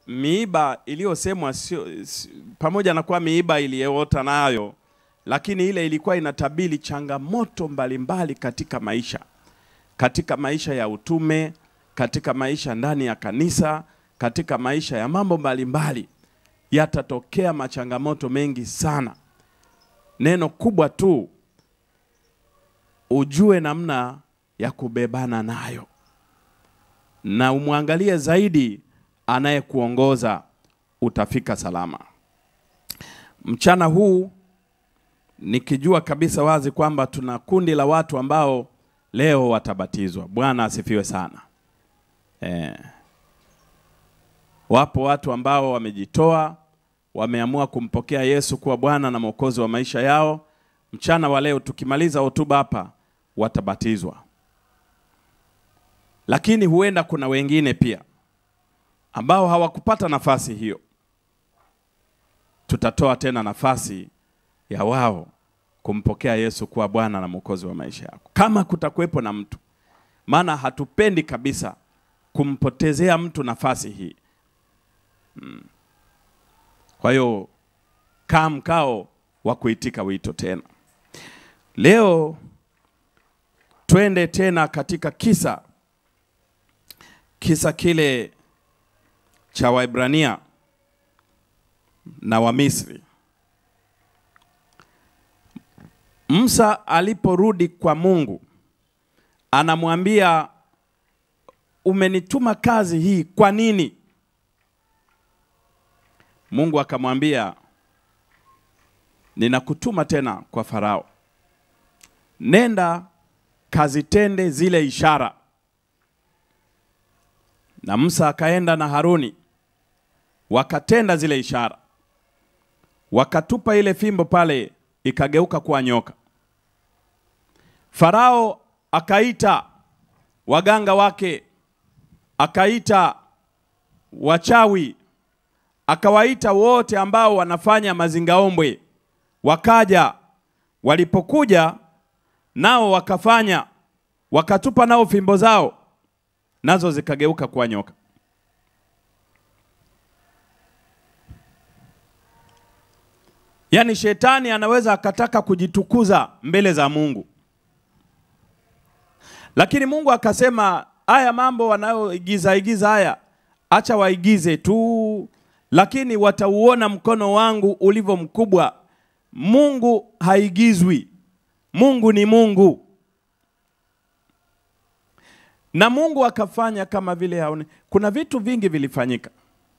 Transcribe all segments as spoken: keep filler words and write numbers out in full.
miiba iliyosemwa sio, pamoja na kwa miiba iliyoota nayo, lakini ile ilikuwa inatabiri changamoto mbalimbali katika maisha, katika maisha ya utume, katika maisha ndani ya kanisa, katika maisha ya mambo mbalimbali yatatokea machangamoto mengi sana. Neno kubwa tu ujue namna ya kubebana nayo, na umwangalie zaidi anayekuongoza, utafika salama. Mchana huu nikijua kabisa wazi kwamba tuna kundi la watu ambao leo watabatizwa. Bwana asifiwe sana. Eh. Wapo watu ambao wamejitoa, wameamua kumpokea Yesu kuwa Bwana na Mwokozi wa maisha yao. Mchana wa leo tukimaliza hotuba hapa watabatizwa. Lakini huenda kuna wengine pia ambao hawakupata nafasi hiyo. Tutatoa tena nafasi ya wao kumpokea Yesu kuwa Bwana na Mwokozi wa maisha yako, kama kutakuwepo na mtu. Maana hatupendi kabisa kumpotezea mtu nafasi hii. Hmm. Kwa hiyo kaa mkao wa kuitika wito tena. Leo twende tena katika kisa kisa kile cha Waebrania na Wamisri. Musa aliporudi kwa Mungu, anamwambia, umenituma kazi hii kwa nini? Mungu akamwambia, ninakutuma tena kwa Farao. Nenda kazitende zile ishara. Na Musa akaenda na Haruni, wakatenda zile ishara. Wakatupa ile fimbo pale, ikageuka kuwa nyoka. Farao akaita waganga wake, akaita wachawi, akawaita wote ambao wanafanya mazingaombwe. Wakaja, walipokuja nao wakafanya, wakatupa nao fimbo zao, nazo zikageuka kuwa nyoka. Yaani shetani anaweza akataka kujitukuza mbele za Mungu. Lakini Mungu akasema, haya mambo wanayoigiza igiza haya, acha waigize tu, lakini watauona mkono wangu ulivyo mkubwa. Mungu haigizwi. Mungu ni Mungu. Na Mungu akafanya kama vile haone. Kuna vitu vingi vilifanyika.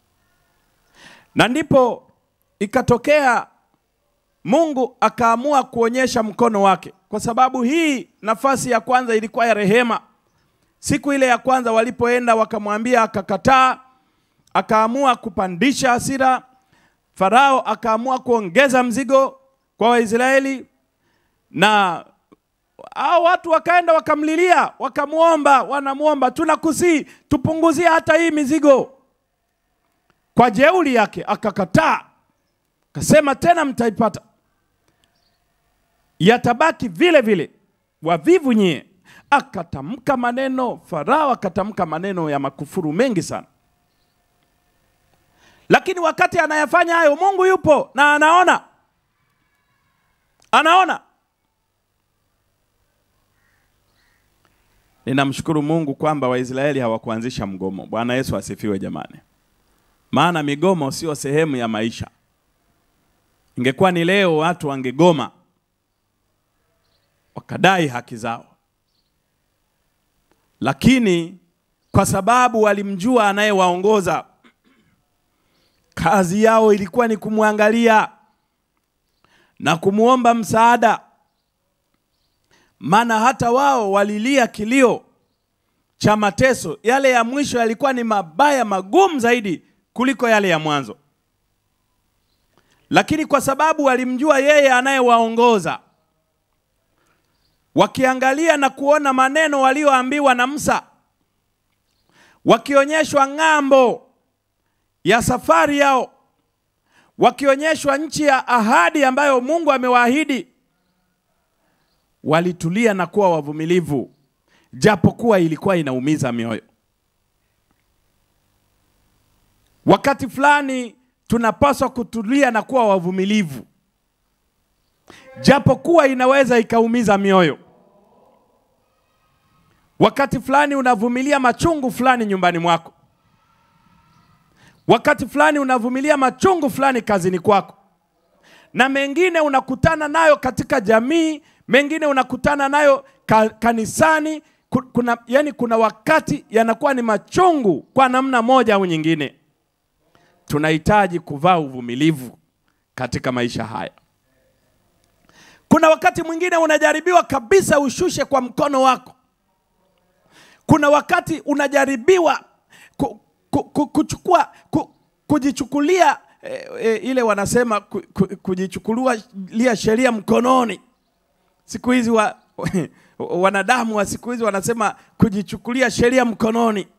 Na ndipo ikatokea Mungu akaamua kuonyesha mkono wake. Kwa sababu hii nafasi ya kwanza ilikuwa ya rehema. Siku ile ya kwanza walipoenda wakamwambia, akakataa, akaamua kupandisha hasira. Farao akaamua kuongeza mzigo kwa Waisraeli, na hao watu wakaenda wakamlilia, wakamuomba, wanamuomba, tunakusii tupunguzie hata hii mizigo. Kwa jeuri yake akakataa. Akasema, tena mtaipata. Yatabaki vile vile. Wavivu nyie. Akatamka maneno, Farao akatamka maneno ya makufuru mengi sana. Lakini wakati anayafanya hayo, Mungu yupo na anaona. Anaona. Ninamshukuru Mungu kwamba Waisraeli hawakuanzisha mgomo. Bwana Yesu asifiwe jamani. Maana migomo sio sehemu ya maisha. Ingekuwa ni leo watu wangegoma, wakadai haki zao. Lakini kwa sababu walimjua anayewaongoza, kazi yao ilikuwa ni kumwangalia na kumuomba msaada. Maana hata wao walilia kilio cha mateso. Yale ya mwisho yalikuwa ni mabaya, magumu zaidi kuliko yale ya mwanzo. Lakini kwa sababu walimjua yeye anayewaongoza, wakiangalia na kuona maneno walioambiwa na Musa, wakionyeshwa ng'ambo ya safari yao, wakionyeshwa nchi ya ahadi ambayo Mungu amewaahidi, walitulia na kuwa wavumilivu, japokuwa ilikuwa inaumiza mioyo. Wakati fulani tunapaswa kutulia na kuwa wavumilivu, japokuwa inaweza ikaumiza mioyo. Wakati fulani unavumilia machungu fulani nyumbani mwako. Wakati fulani unavumilia machungu fulani kazini kwako. Na mengine unakutana nayo katika jamii, mengine unakutana nayo ka, kanisani. Kuna, yani kuna wakati yanakuwa ni machungu kwa namna moja au nyingine. Tunahitaji kuvaa uvumilivu katika maisha haya. Kuna wakati mwingine unajaribiwa kabisa ushushe kwa mkono wako. Kuna wakati unajaribiwa ku, ku, ku, kuchukua, ku, kujichukulia e, e, ile wanasema ku, ku, kujichukulia sheria mkononi. Siku hizi wa, wanadamu wa siku hizi wanasema kujichukulia sheria mkononi.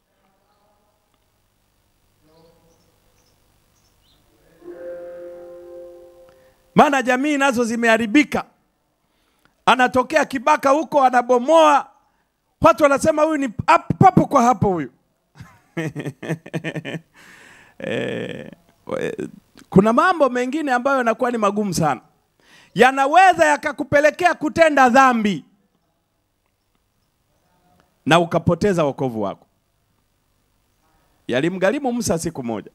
Maana jamii nazo zimeharibika. Anatokea kibaka huko anabomoa, watu wanasema huyu ni papo kwa hapo huyu. E, kuna mambo mengine ambayo yanakuwa ni magumu sana. Yanaweza yakakupelekea kutenda dhambi na ukapoteza wokovu wako. Yalimgharimu Musa siku moja.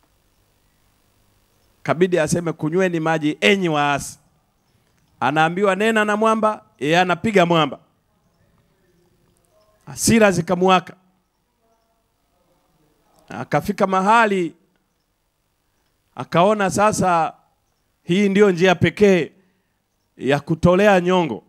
Kabidi aseme kunyweni maji enyi waasi. Anaambiwa nena na mwamba, yeye anapiga mwamba. Hasira zikamwaka. Akafika mahali akaona sasa hii ndio njia pekee ya kutolea nyongo.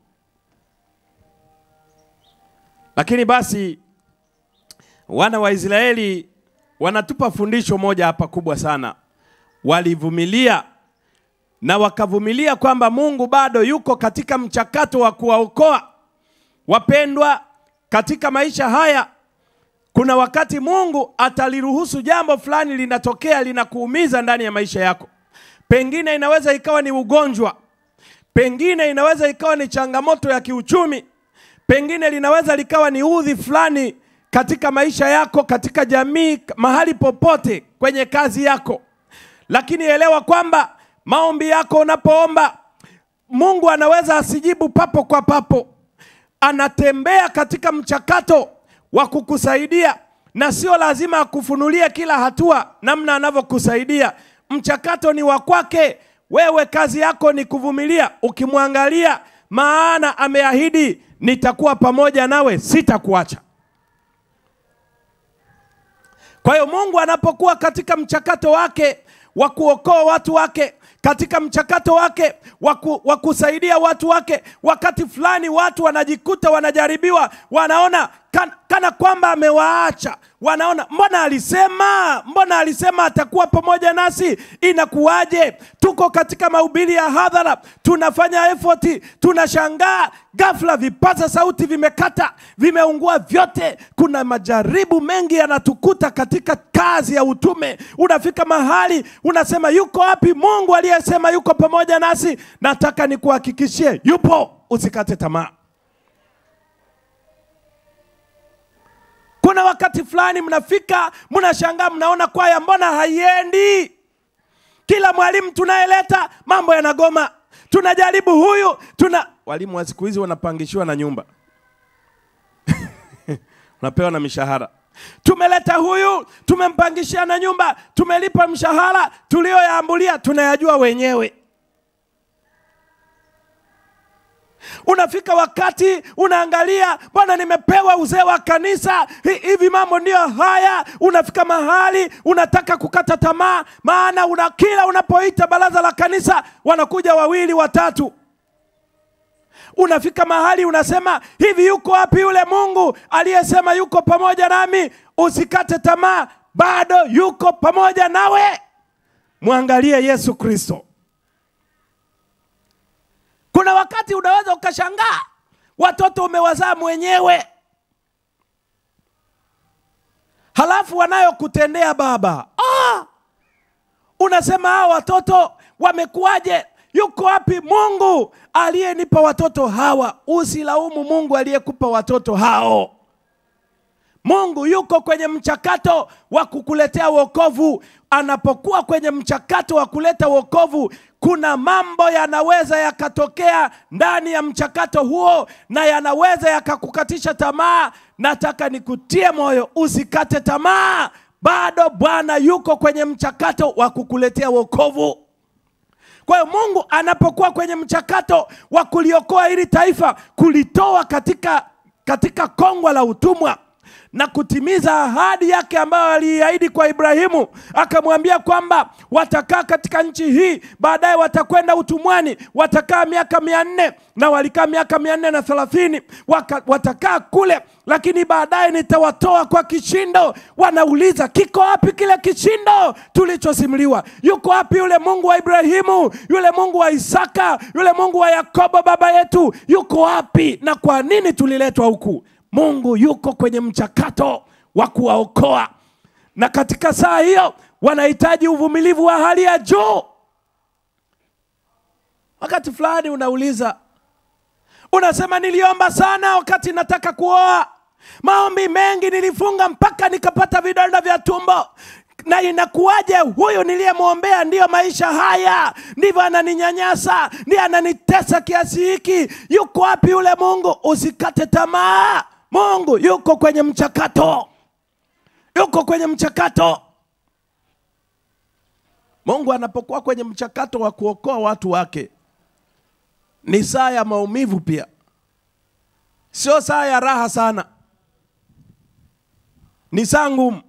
Lakini basi wana wa Israeli wanatupa fundisho moja hapa kubwa sana. Walivumilia na wakavumilia kwamba Mungu bado yuko katika mchakato wa kuwaokoa. Wapendwa, katika maisha haya kuna wakati Mungu ataliruhusu jambo fulani linatokea linakuumiza ndani ya maisha yako. Pengine inaweza ikawa ni ugonjwa. Pengine inaweza ikawa ni changamoto ya kiuchumi. Pengine linaweza likawa ni udhi fulani katika maisha yako, katika jamii, mahali popote, kwenye kazi yako. Lakini elewa kwamba maombi yako unapoomba, Mungu anaweza asijibu papo kwa papo. Anatembea katika mchakato wa kukusaidia, na sio lazima akufunulie kila hatua namna anavyokusaidia. Mchakato ni wa kwake. Wewe kazi yako ni kuvumilia ukimwangalia, maana ameahidi nitakuwa pamoja nawe, sitakuacha. Kwa hiyo Mungu anapokuwa katika mchakato wake wa kuokoa watu wake, katika mchakato wake wa kusaidia watu wake, wakati fulani watu wanajikuta wanajaribiwa, wanaona kan, kana kwamba amewaacha. Wanaona mbona alisema, mbona alisema atakuwa pamoja nasi, inakuwaje? Tuko katika mahubiri ya hadhara, tunafanya effort, tunashangaa ghafla vipaza sauti vimekata, vimeungua vyote. Kuna majaribu mengi yanatukuta katika kazi ya utume. Unafika mahali unasema yuko wapi Mungu aliyesema yuko pamoja nasi? Nataka nikuhakikishie yupo, usikate tamaa. Kuna wakati fulani mnafika, mnashangaa, mnaona kwaya mbona haiendi? Kila mwalimu tunayeleta mambo yanagoma. Tunajaribu huyu, tuna walimu wa siku hizi wanapangishiwa na nyumba. Unapewa na mishahara. Tumeleta huyu, tumempangishia na nyumba, tumelipa mshahara, tulioyaambulia tunayajua wenyewe. Unafika wakati unaangalia, bwana nimepewa uzee wa kanisa, hivi mambo ndio haya. Unafika mahali unataka kukata tamaa, maana una kila unapoita baraza la kanisa wanakuja wawili watatu. Unafika mahali unasema hivi yuko wapi yule Mungu aliyesema yuko pamoja nami? Usikate tamaa, bado yuko pamoja nawe. Muangalie Yesu Kristo. Kuna wakati unaweza ukashangaa watoto umewazaa mwenyewe, halafu wanayokutendea baba, ah, unasema hao watoto wamekuaje? Yuko wapi Mungu aliyenipa watoto hawa? Usilaumu Mungu aliyekupa watoto hao. Mungu yuko kwenye mchakato wa kukuletea wokovu. Anapokuwa kwenye mchakato wa kuleta wokovu, kuna mambo yanaweza yakatokea ndani ya mchakato huo na yanaweza yakakukatisha tamaa. Nataka nikutie moyo, usikate tamaa. Bado Bwana yuko kwenye mchakato wa kukuletea wokovu. Kwa hiyo Mungu anapokuwa kwenye mchakato wa kuliokoa hili taifa, kulitoa katika, katika kongwa la utumwa na kutimiza ahadi yake ambayo aliahidi kwa Ibrahimu, akamwambia kwamba watakaa katika nchi hii, baadaye watakwenda utumwani, watakaa miaka mia nne, na walikaa miaka mia nne na thelathini, watakaa kule, lakini baadaye nitawatoa kwa kishindo. Wanauliza, kiko wapi kile kishindo tulichosimuliwa? Yuko wapi yule Mungu wa Ibrahimu, yule Mungu wa Isaka, yule Mungu wa Yakobo baba yetu? Yuko wapi? Na kwa nini tuliletwa huku? Mungu yuko kwenye mchakato wa kuwaokoa, na katika saa hiyo wanahitaji uvumilivu wa hali ya juu. Wakati fulani unauliza, unasema, niliomba sana wakati nataka kuoa, maombi mengi nilifunga mpaka nikapata vidonda vya tumbo, na inakuwaje huyu niliyemwombea ndiyo maisha haya, ndivyo ananinyanyasa, ndiye ananitesa kiasi hiki? Yuko wapi yule Mungu? Usikate tamaa. Mungu yuko kwenye mchakato. Yuko kwenye mchakato. Mungu anapokuwa kwenye mchakato wa kuokoa watu wake, ni saa ya maumivu pia. Sio saa ya raha sana. Ni saa ngumu.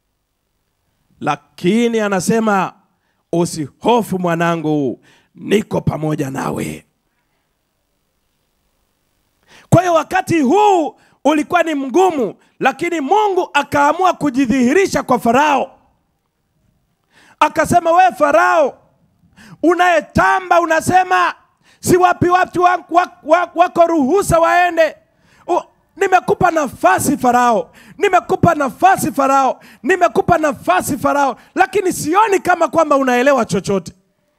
Lakini anasema, usihofu mwanangu, niko pamoja nawe. Kwa hiyo wakati huu ulikuwa ni mgumu, lakini Mungu akaamua kujidhihirisha kwa Farao. Akasema, we Farao unayetamba unasema si wapi watu wako, wako, wako ruhusa waende. O, nimekupa nafasi Farao, nimekupa nafasi Farao, nimekupa nafasi Farao, lakini sioni kama kwamba unaelewa chochote.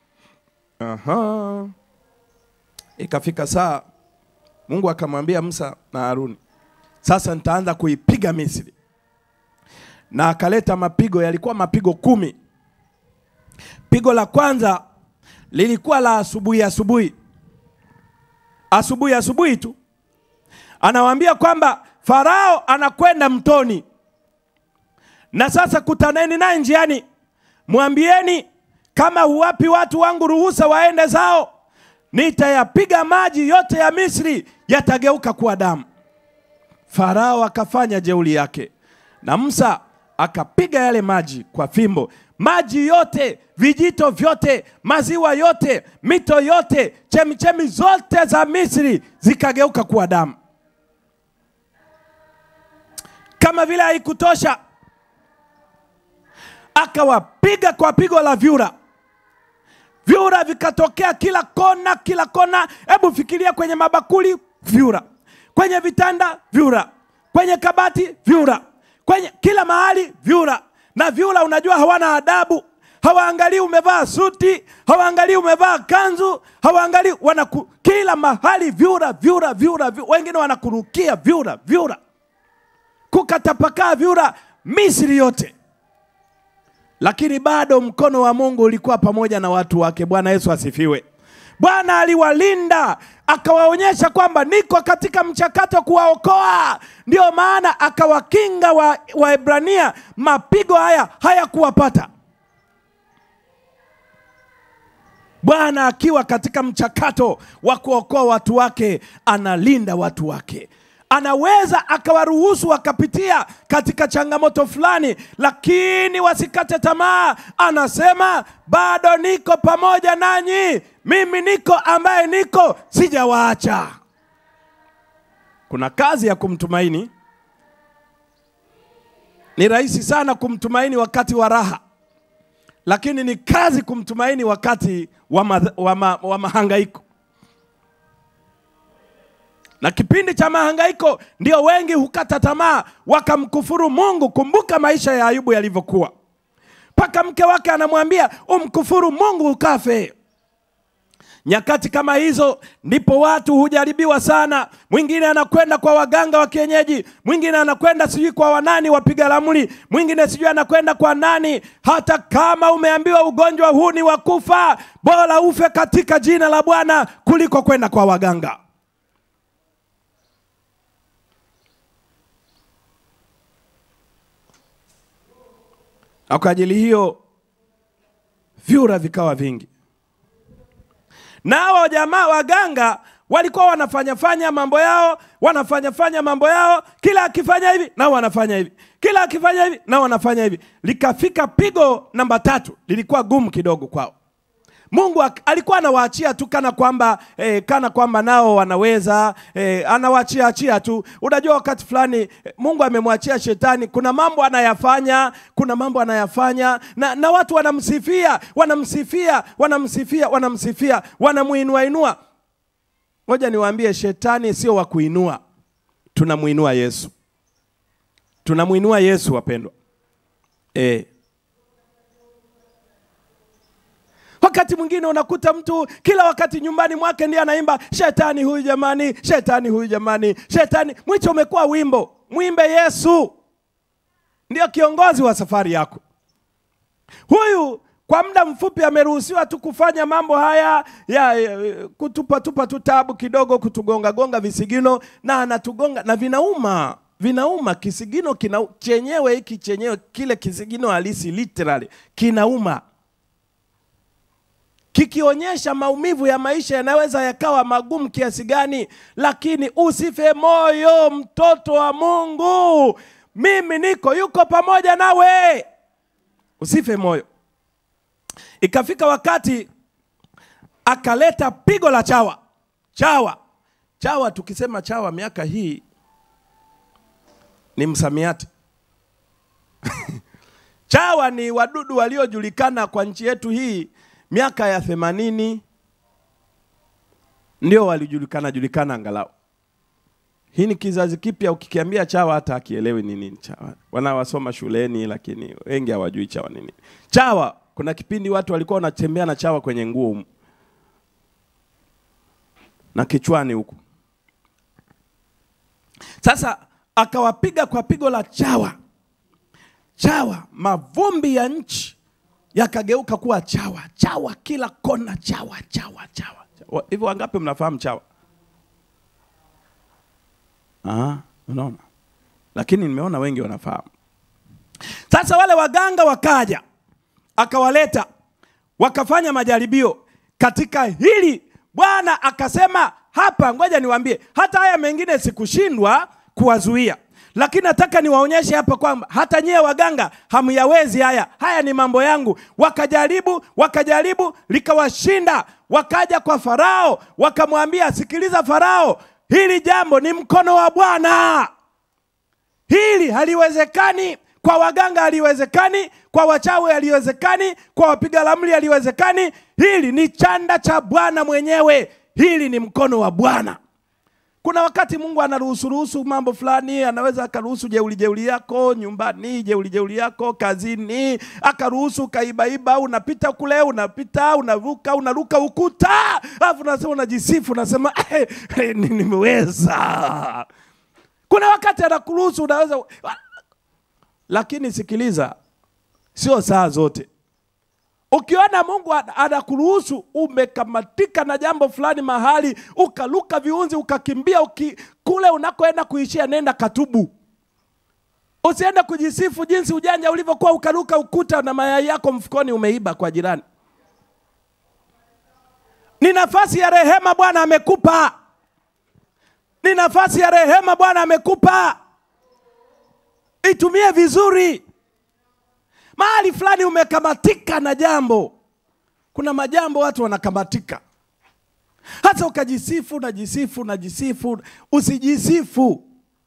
Aha. Ikafika saa Mungu akamwambia Musa na Haruni, sasa nitaanza kuipiga Misri. Na akaleta mapigo, yalikuwa mapigo kumi. Pigo la kwanza lilikuwa la asubuhi asubuhi. Asubuhi asubuhi tu. Anawaambia kwamba Farao anakwenda mtoni, na sasa kutaneni naye njiani, mwambieni kama huwapi watu wangu ruhusa waende zao, nitayapiga maji yote ya Misri yatageuka kuwa damu. Farao akafanya jeuri yake, na Musa akapiga yale maji kwa fimbo. Maji yote, vijito vyote, maziwa yote, mito yote, chemichemi zote za Misri zikageuka kuwa damu. Kama vile haikutosha, akawapiga kwa pigo la vyura. Vyura vikatokea kila kona, kila kona. Hebu fikiria, kwenye mabakuli vyura, kwenye vitanda vyura, kwenye kabati vyura, kwenye kila mahali vyura. Na vyura unajua hawana adabu. Hawaangalii umevaa suti, hawaangalii umevaa kanzu, hawaangalii, wanaku kila mahali vyura, vyura, vyura, vyura. Wengine wanakurukia vyura, vyura. Kukatapakaa vyura Misri yote. Lakini bado mkono wa Mungu ulikuwa pamoja na watu wake. Bwana Yesu asifiwe. Bwana aliwalinda, akawaonyesha kwamba niko katika mchakato kuwaokoa. Ndio maana akawakinga wa Waebrania, mapigo haya hayakuwapata. Bwana akiwa katika mchakato wa kuokoa watu wake, analinda watu wake. Anaweza akawaruhusu wakapitia katika changamoto fulani, lakini wasikate tamaa. Anasema, bado niko pamoja nanyi. Mimi niko ambaye niko, sijawaacha. Kuna kazi ya kumtumaini. Ni rahisi sana kumtumaini wakati wa raha, lakini ni kazi kumtumaini wakati wa, ma, wa, ma, wa mahangaiko. Na kipindi cha mahangaiko ndio wengi hukata tamaa, wakamkufuru Mungu. Kumbuka maisha ya Ayubu yalivyokuwa. Paka mke wake anamwambia, umkufuru Mungu ukafe. Nyakati kama hizo ndipo watu hujaribiwa sana. Mwingine anakwenda kwa waganga wa kienyeji, mwingine anakwenda sijui kwa wanani wapiga ramli, mwingine sijui anakwenda kwa nani. Hata kama umeambiwa ugonjwa huu ni wa kufa, bora ufe katika jina la Bwana kuliko kwenda kwa waganga. Na kwa ajili hiyo vyura vikawa vingi. Na hao jamaa waganga walikuwa wanafanya fanya mambo yao, wanafanya fanya mambo yao, kila akifanya hivi na wanafanya hivi, kila akifanya hivi na wanafanya hivi. Likafika pigo namba tatu, lilikuwa gumu kidogo kwao. Mungu alikuwa anawaachia tu kana kwamba eh, kana kwamba nao wanaweza, eh, anawaachia achia tu. Unajua wakati fulani eh, Mungu amemwachia shetani, kuna mambo anayafanya, kuna mambo anayafanya na, na watu wanamsifia, wanamsifia, wanamsifia, wanamsifia, wanamuinua inua. Ngoja niwaambie, shetani sio wa kuinua. Tunamuinua Yesu. Tunamuinua Yesu wapendwa. Eh. Wakati mwingine unakuta mtu kila wakati nyumbani mwake ndiye anaimba shetani huyu jamani, shetani huyu jamani, shetani. Mwicho umekuwa wimbo. Muimbe Yesu. Ndio kiongozi wa safari yako. Huyu kwa muda mfupi ameruhusiwa tu kufanya mambo haya ya, ya kutupa tupa tu tabu kidogo, kutugonga gonga visigino, na anatugonga na vinauma. Vinauma kisigino kina chenyewe, hiki chenyewe kile kisigino halisi literally kinauma. Kikionyesha maumivu ya maisha yanaweza yakawa magumu kiasi gani, lakini usife moyo mtoto wa Mungu. Mimi niko yuko pamoja nawe. Usife moyo. Ikafika wakati akaleta pigo la chawa. Chawa. Chawa, tukisema chawa miaka hii ni msamiati. Chawa ni wadudu waliojulikana kwa nchi yetu hii miaka ya themanini, ndio walijulikana julikana angalau. Hii ni kizazi kipya, ukikiambia chawa hata akielewi ni nini chawa. Wanawasoma shuleni lakini wengi hawajui chawa nini. Chawa, kuna kipindi watu walikuwa wanatembea na chawa kwenye nguo na kichwani huku. Sasa akawapiga kwa pigo la chawa. Chawa, mavumbi ya nchi yakageuka kuwa chawa. Chawa kila kona, chawa, chawa, chawa. Hivyo wangapi mnafahamu chawa? Ah, unaona. Lakini nimeona wengi wanafahamu. Sasa wale waganga wakaja, akawaleta, wakafanya majaribio katika hili. Bwana akasema, hapa ngoja niwaambie, hata haya mengine sikushindwa kuwazuia, lakini nataka niwaonyeshe hapa kwamba hata nyie waganga hamyawezi haya. Haya ni mambo yangu. Wakajaribu, wakajaribu, likawashinda. Wakaja kwa Farao, wakamwambia, sikiliza Farao, hili jambo ni mkono wa Bwana. Hili haliwezekani. Kwa waganga haliwezekani, kwa wachawi haliwezekani, kwa wapiga ramli haliwezekani. Hili ni chanda cha Bwana mwenyewe. Hili ni mkono wa Bwana. Kuna wakati Mungu anaruhusu ruhusu mambo fulani, anaweza akaruhusu jeuli jeuli yako nyumbani, jeuli jeuli yako kazini, akaruhusu kaibaiba, unapita kule, unapita, unaruka, unaruka ukuta, alafu unasema unajisifu, unasema eh, eh, nimeweza. Kuna wakati anakuruhusu unaweza, lakini sikiliza, sio saa zote. Ukiona Mungu anakuruhusu umekamatika na jambo fulani mahali, ukaluka viunzi, ukakimbia, uki, kule unakoenda kuishia, nenda katubu. Usiende kujisifu jinsi ujanja ulivyokuwa, ukaluka ukuta na mayai yako mfukoni umeiba kwa jirani. Ni nafasi ya rehema Bwana amekupa. Ni nafasi ya rehema Bwana amekupa. Itumie vizuri. Mahali fulani umekamatika na jambo. Kuna majambo watu wanakamatika. Hata ukajisifu na jisifu na jisifu, usijisifu.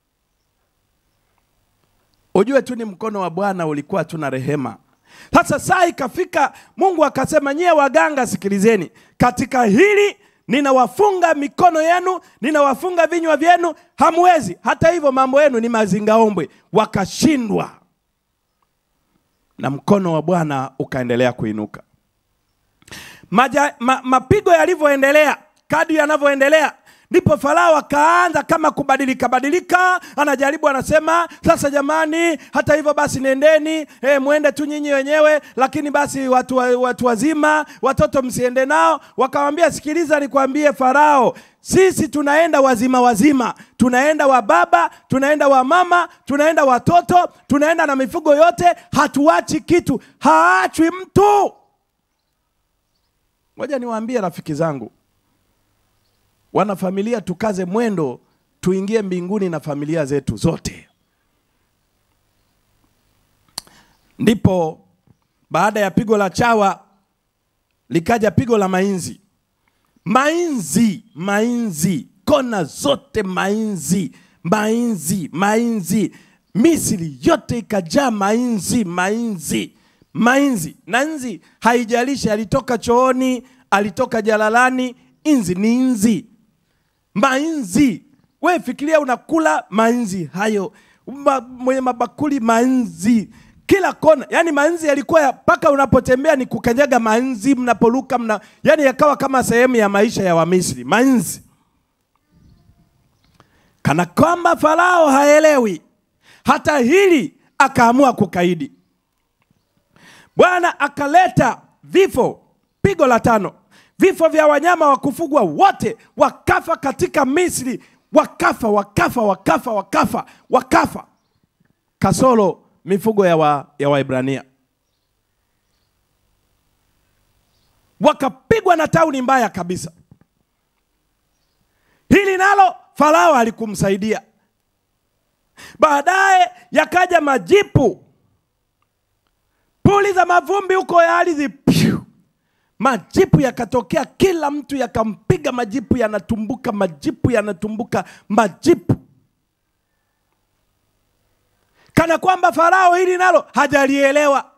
Ujue tu ni mkono wa Bwana ulikuwa tu na rehema. Sasa saa ikafika, Mungu akasema, nyie waganga sikilizeni, katika hili ninawafunga mikono yenu, ninawafunga vinywa vyenu, hamwezi. Hata hivyo mambo yenu ni mazingaombwe. Wakashindwa. Na mkono wa Bwana ukaendelea kuinuka. Maja, ma, mapigo yalivyoendelea, kadri yanavyoendelea, ndipo Farao akaanza kama kubadilika badilika, anajaribu anasema, sasa jamani, hata hivyo basi nendeni, eh, muende tu nyinyi wenyewe, lakini basi watu, watu wazima, watoto msiende nao. Wakamwambia, sikiliza nikwambie Farao, sisi tunaenda wazima wazima, tunaenda wa baba, tunaenda wa mama, tunaenda watoto, tunaenda na mifugo yote, hatuachi kitu, haachwi mtu. Ngoja niwaambie rafiki zangu, wana familia, tukaze mwendo, tuingie mbinguni na familia zetu zote. Ndipo baada ya pigo la chawa likaja pigo la mainzi. Mainzi, mainzi, kona zote mainzi, mainzi, mainzi. Misri yote ikajaa mainzi, mainzi, mainzi. Na nzi haijalishi alitoka chooni, alitoka jalalani, inzi ni inzi. Mainzi, we fikiria unakula mainzi hayo, Ma, mwenye mabakuli mainzi, kila kona. Yani mainzi yalikuwa paka unapotembea ni kukanyaga mainzi, mnapoluka mna, yani yakawa kama sehemu ya maisha ya Wamisri, mainzi. Kana kwamba Farao haelewi, hata hili akaamua kukaidi. Bwana akaleta vifo, pigo la tano. Vifo vya wanyama wa kufugwa wote wakafa katika Misri, wakafa, wakafa, wakafa, wakafa, wakafa. Kasoro mifugo ya wa, ya Waebrania. Wakapigwa na tauni mbaya kabisa. Hili nalo Farao alikumsaidia. Baadaye yakaja majipu, puli za mavumbi huko ya ardhi. Majipu yakatokea, kila mtu yakampiga, majipu yanatumbuka, majipu yanatumbuka, majipu. Kana kwamba Farao hili nalo hajalielewa.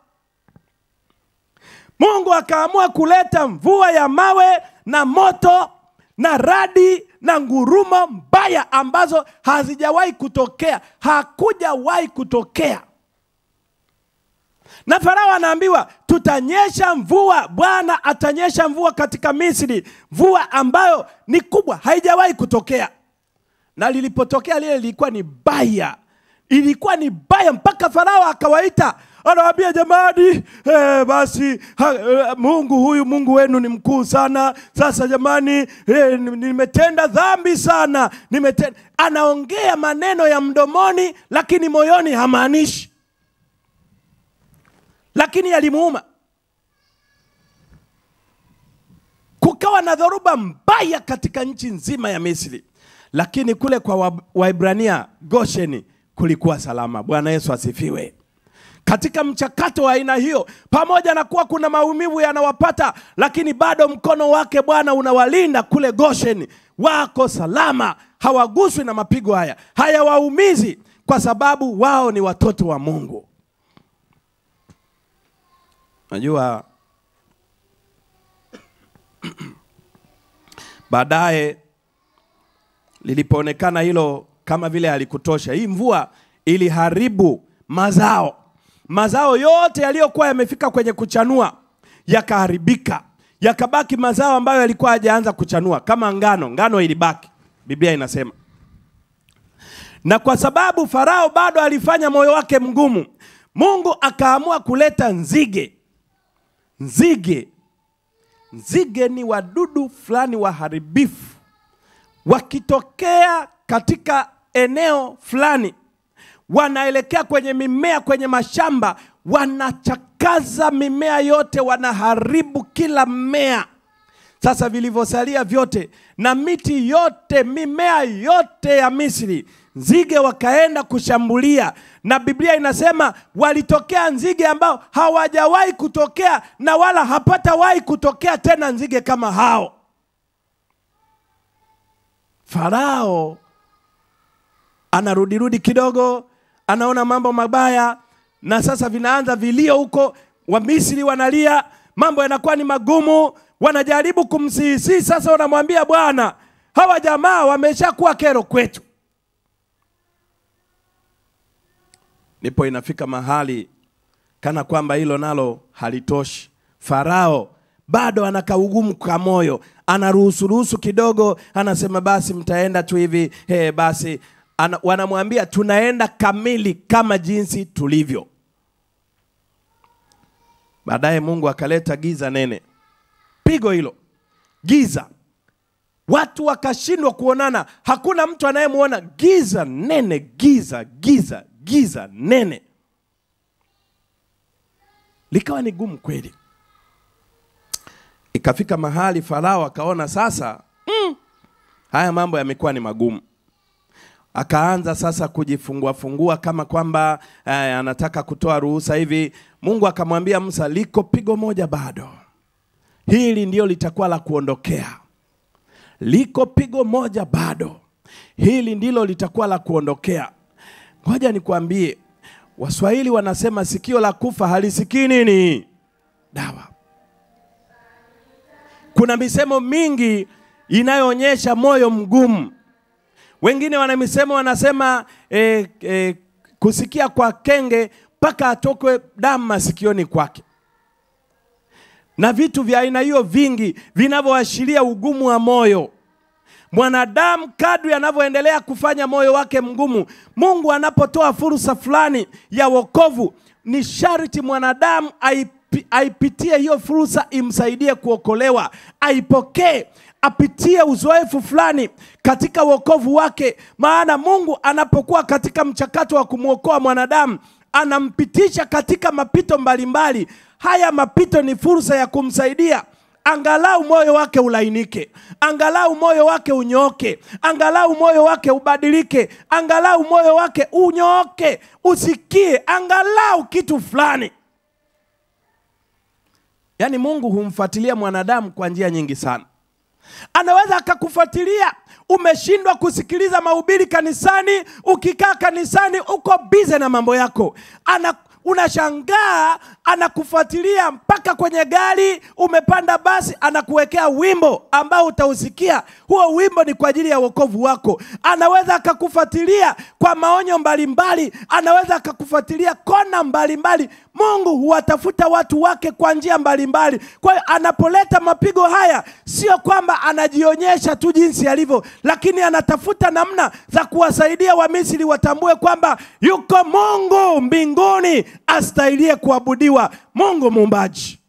Mungu akaamua kuleta mvua ya mawe na moto na radi na ngurumo mbaya ambazo hazijawahi kutokea, hakujawahi kutokea. Na Farao anaambiwa, tutanyesha mvua, Bwana atanyesha mvua katika Misri, mvua ambayo ni kubwa, haijawahi kutokea. Na lilipotokea lile lilikuwa ni baya, ilikuwa ni baya mpaka Farao akawaita, anawaambia, jamani, eh, basi ha, eh, Mungu huyu Mungu wenu ni mkuu sana. Sasa jamani, eh, nimetenda dhambi sana, nimetenda. Anaongea maneno ya mdomoni lakini moyoni hamaanishi. Lakini yalimuuma. Kukawa na dhoruba mbaya katika nchi nzima ya Misri. Lakini kule kwa Waebrania Gosheni kulikuwa salama. Bwana Yesu asifiwe. Katika mchakato wa aina hiyo, pamoja na kuwa kuna maumivu yanawapata, lakini bado mkono wake Bwana unawalinda kule Gosheni. Wako salama, hawaguswi na mapigo haya, hayawaumizi, kwa sababu wao ni watoto wa Mungu. Najua baadaye lilipoonekana hilo kama vile halikutosha, hii mvua iliharibu mazao. Mazao yote yaliyokuwa yamefika kwenye kuchanua yakaharibika. Yakabaki mazao ambayo yalikuwa hajaanza kuchanua, kama ngano. Ngano ilibaki, Biblia inasema. Na kwa sababu Farao bado alifanya moyo wake mgumu, Mungu akaamua kuleta nzige. Nzige. Nzige ni wadudu fulani waharibifu. Wakitokea katika eneo fulani, wanaelekea kwenye mimea, kwenye mashamba, wanachakaza mimea yote, wanaharibu kila mmea. Sasa vilivyosalia vyote na miti yote, mimea yote ya Misri, nzige wakaenda kushambulia. Na Biblia inasema walitokea nzige ambao hawajawahi kutokea, na wala hapatawahi kutokea tena nzige kama hao. Farao anarudirudi kidogo, anaona mambo mabaya, na sasa vinaanza vilio huko. Wa Misri wanalia, mambo yanakuwa ni magumu, wanajaribu kumsihi. Sasa wanamwambia Bwana, hawa jamaa wameshakuwa kero kwetu. Nipo inafika mahali kana kwamba hilo nalo halitoshi. Farao bado anakaugumu kwa moyo, anaruhusu ruhusu kidogo, anasema basi mtaenda tu hivi, hey, basi ana, wanamwambia tunaenda kamili kama jinsi tulivyo. Baadaye Mungu akaleta giza nene, pigo hilo giza, watu wakashindwa kuonana, hakuna mtu anayemuona, giza nene, giza giza giza nene, likawa ni gumu kweli. Ikafika mahali Farao akaona sasa mm, haya mambo yamekuwa ni magumu. Akaanza sasa kujifungua fungua kama kwamba eh, anataka kutoa ruhusa hivi. Mungu akamwambia Musa, liko pigo moja bado, hili ndio litakuwa la kuondokea. Liko pigo moja bado, hili ndilo litakuwa la kuondokea. Ngoja nikwambie, Waswahili wanasema sikio la kufa halisikii nini? Dawa. Kuna misemo mingi inayoonyesha moyo mgumu. Wengine wana misemo wanasema eh, eh, kusikia kwa kenge mpaka atokwe damu masikioni kwake. Na vitu vya aina hiyo vingi vinavyoashiria ugumu wa moyo. Mwanadamu kadri anavyoendelea kufanya moyo wake mgumu, Mungu anapotoa fursa fulani ya wokovu, ni sharti mwanadamu aipi, aipitie hiyo fursa imsaidie kuokolewa, aipokee, apitie uzoefu fulani katika wokovu wake. Maana Mungu anapokuwa katika mchakato wa kumuokoa mwanadamu, anampitisha katika mapito mbalimbali. Haya mapito ni fursa ya kumsaidia angalau moyo wake ulainike, angalau moyo wake unyooke, angalau moyo wake ubadilike, angalau moyo wake unyooke, usikie angalau kitu fulani. Yaani Mungu humfuatilia mwanadamu kwa njia nyingi sana. Anaweza akakufuatilia umeshindwa kusikiliza mahubiri kanisani, ukikaa kanisani uko bize na mambo yako. Ana unashangaa anakufuatilia mpaka kwenye gari, umepanda basi, anakuwekea wimbo ambao utausikia. Huo wimbo ni kwa ajili ya wokovu wako. Anaweza akakufuatilia kwa maonyo mbalimbali, anaweza akakufuatilia kona mbalimbali. Mungu huwatafuta watu wake kwa njia mbalimbali. Kwa hiyo anapoleta mapigo haya, sio kwamba anajionyesha tu jinsi alivyo, lakini anatafuta namna za kuwasaidia Wamisri watambue kwamba yuko Mungu mbinguni astahiliye kuabudiwa, Mungu muumbaji.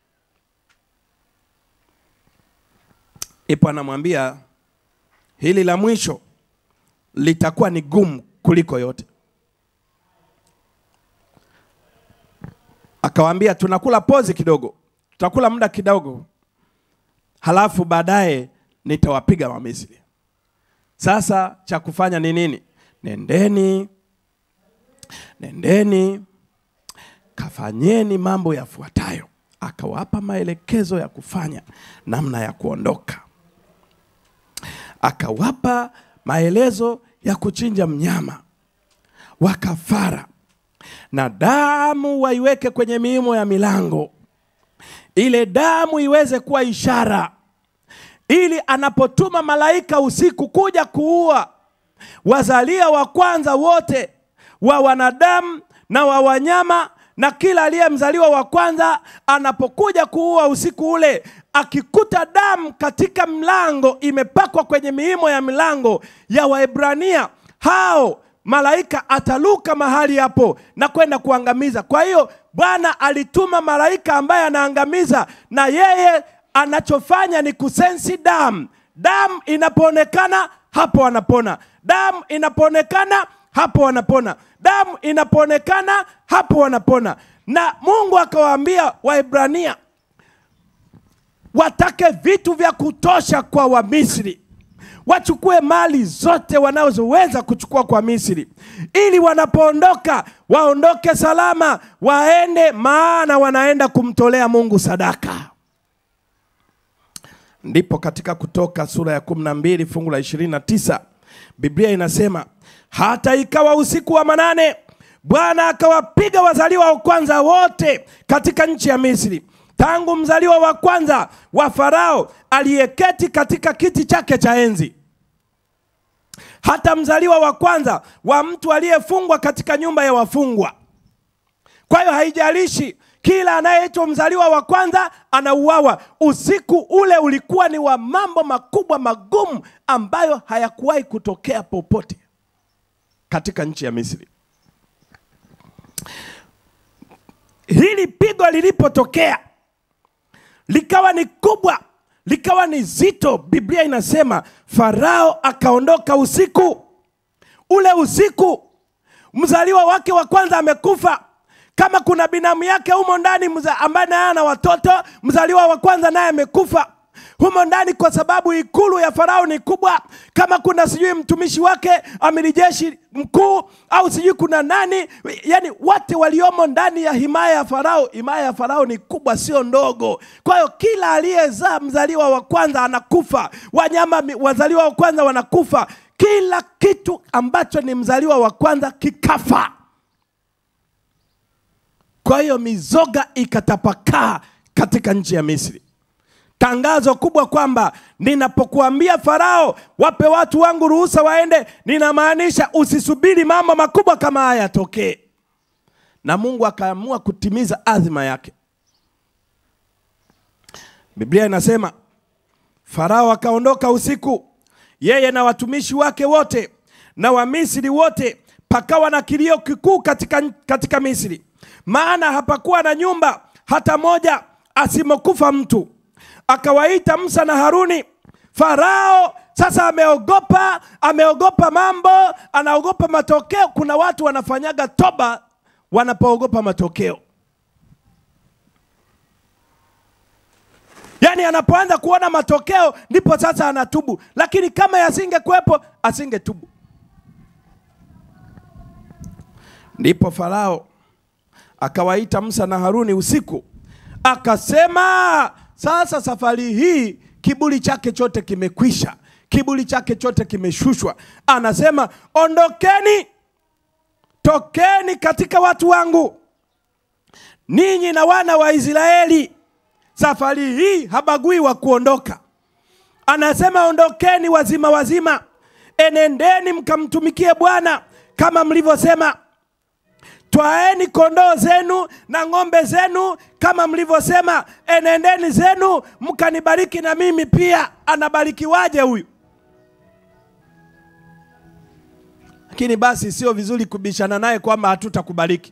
Ipo anamwambia hili la mwisho litakuwa ni gumu kuliko yote. Akawaambia tunakula pozi kidogo, tutakula muda kidogo, halafu baadaye nitawapiga Wamisri. Sasa cha kufanya ni nini? Nendeni, nendeni, kafanyeni mambo yafuatayo. Akawapa maelekezo ya kufanya, namna ya kuondoka. Akawapa maelezo ya kuchinja mnyama wa kafara, na damu waiweke kwenye miimo ya milango. Ile damu iweze kuwa ishara, ili anapotuma malaika usiku kuja kuua wazalia wa kwanza wote wa wanadamu na wa wanyama, na kila aliyemzaliwa wa kwanza, anapokuja kuua usiku ule, akikuta damu katika mlango imepakwa kwenye miimo ya milango ya Waebrania, hao malaika ataluka mahali hapo na kwenda kuangamiza. Kwa hiyo Bwana alituma malaika ambaye anaangamiza, na yeye anachofanya ni kusensi damu. Damu inapoonekana hapo wanapona, damu inapoonekana hapo wanapona, damu inapoonekana hapo wanapona. Na Mungu akawaambia Waebrania watake vitu vya kutosha kwa Wamisri, wachukue mali zote wanazoweza kuchukua kwa Misri, ili wanapoondoka waondoke salama, waende, maana wanaenda kumtolea Mungu sadaka. Ndipo katika Kutoka sura ya kumi na mbili fungu la ishirini na tisa Biblia inasema, hata ikawa usiku wa manane, Bwana akawapiga wazaliwa wa kwanza wote katika nchi ya Misri, tangu mzaliwa wa kwanza wa Farao aliyeketi katika kiti chake cha enzi, hata mzaliwa wa kwanza wa mtu aliyefungwa katika nyumba ya wafungwa. Kwa hiyo haijalishi kila anayeitwa mzaliwa wa kwanza anauawa. Usiku ule ulikuwa ni wa mambo makubwa magumu ambayo hayakuwahi kutokea popote katika nchi ya Misri. Hili pigo lilipotokea likawa ni kubwa, likawa ni zito. Biblia inasema Farao akaondoka usiku. Ule usiku mzaliwa wake wa kwanza amekufa. Kama kuna binamu yake humo ndani ambaye naye ana watoto, mzaliwa wa kwanza naye amekufa humo ndani, kwa sababu ikulu ya Farao ni kubwa. Kama kuna sijui mtumishi wake amiri jeshi mkuu au sijui kuna nani, yani wote waliomo ndani ya himaya ya Farao. Himaya ya Farao ni kubwa, sio ndogo. Kwa hiyo kila aliyezaa mzaliwa wa kwanza anakufa, wanyama wazaliwa wa kwanza wanakufa, kila kitu ambacho ni mzaliwa wa kwanza kikafa. Kwa hiyo mizoga ikatapakaa katika nchi ya Misri. Tangazo kubwa kwamba ninapokuambia Farao wape watu wangu ruhusa waende, ninamaanisha usisubiri mambo makubwa kama haya yatokee. Na Mungu akaamua kutimiza azma yake. Biblia inasema Farao akaondoka usiku, yeye na watumishi wake wote na Wamisri wote, pakawa na kilio kikuu katika, katika Misri. Maana hapakuwa na nyumba hata moja asimokufa mtu. Akawaita Musa na Haruni. Farao sasa ameogopa, ameogopa mambo, anaogopa matokeo. Kuna watu wanafanyaga toba wanapoogopa matokeo. Yani anapoanza kuona matokeo ndipo sasa anatubu, lakini kama yasingekuwepo asingetubu. Ndipo Farao akawaita Musa na Haruni usiku, akasema sasa safari hii kiburi chake chote kimekwisha, kiburi chake chote kimeshushwa. Anasema ondokeni, tokeni katika watu wangu, ninyi na wana wa Israeli. Safari hii habagui wa kuondoka. Anasema ondokeni wazima wazima, enendeni mkamtumikie Bwana kama mlivyosema. Twaeni kondoo zenu na ng'ombe zenu kama mlivyosema, enendeni zenu mkanibariki na mimi pia. Anabarikiwaje huyu? Lakini basi sio vizuri kubishana naye kwamba hatutakubariki.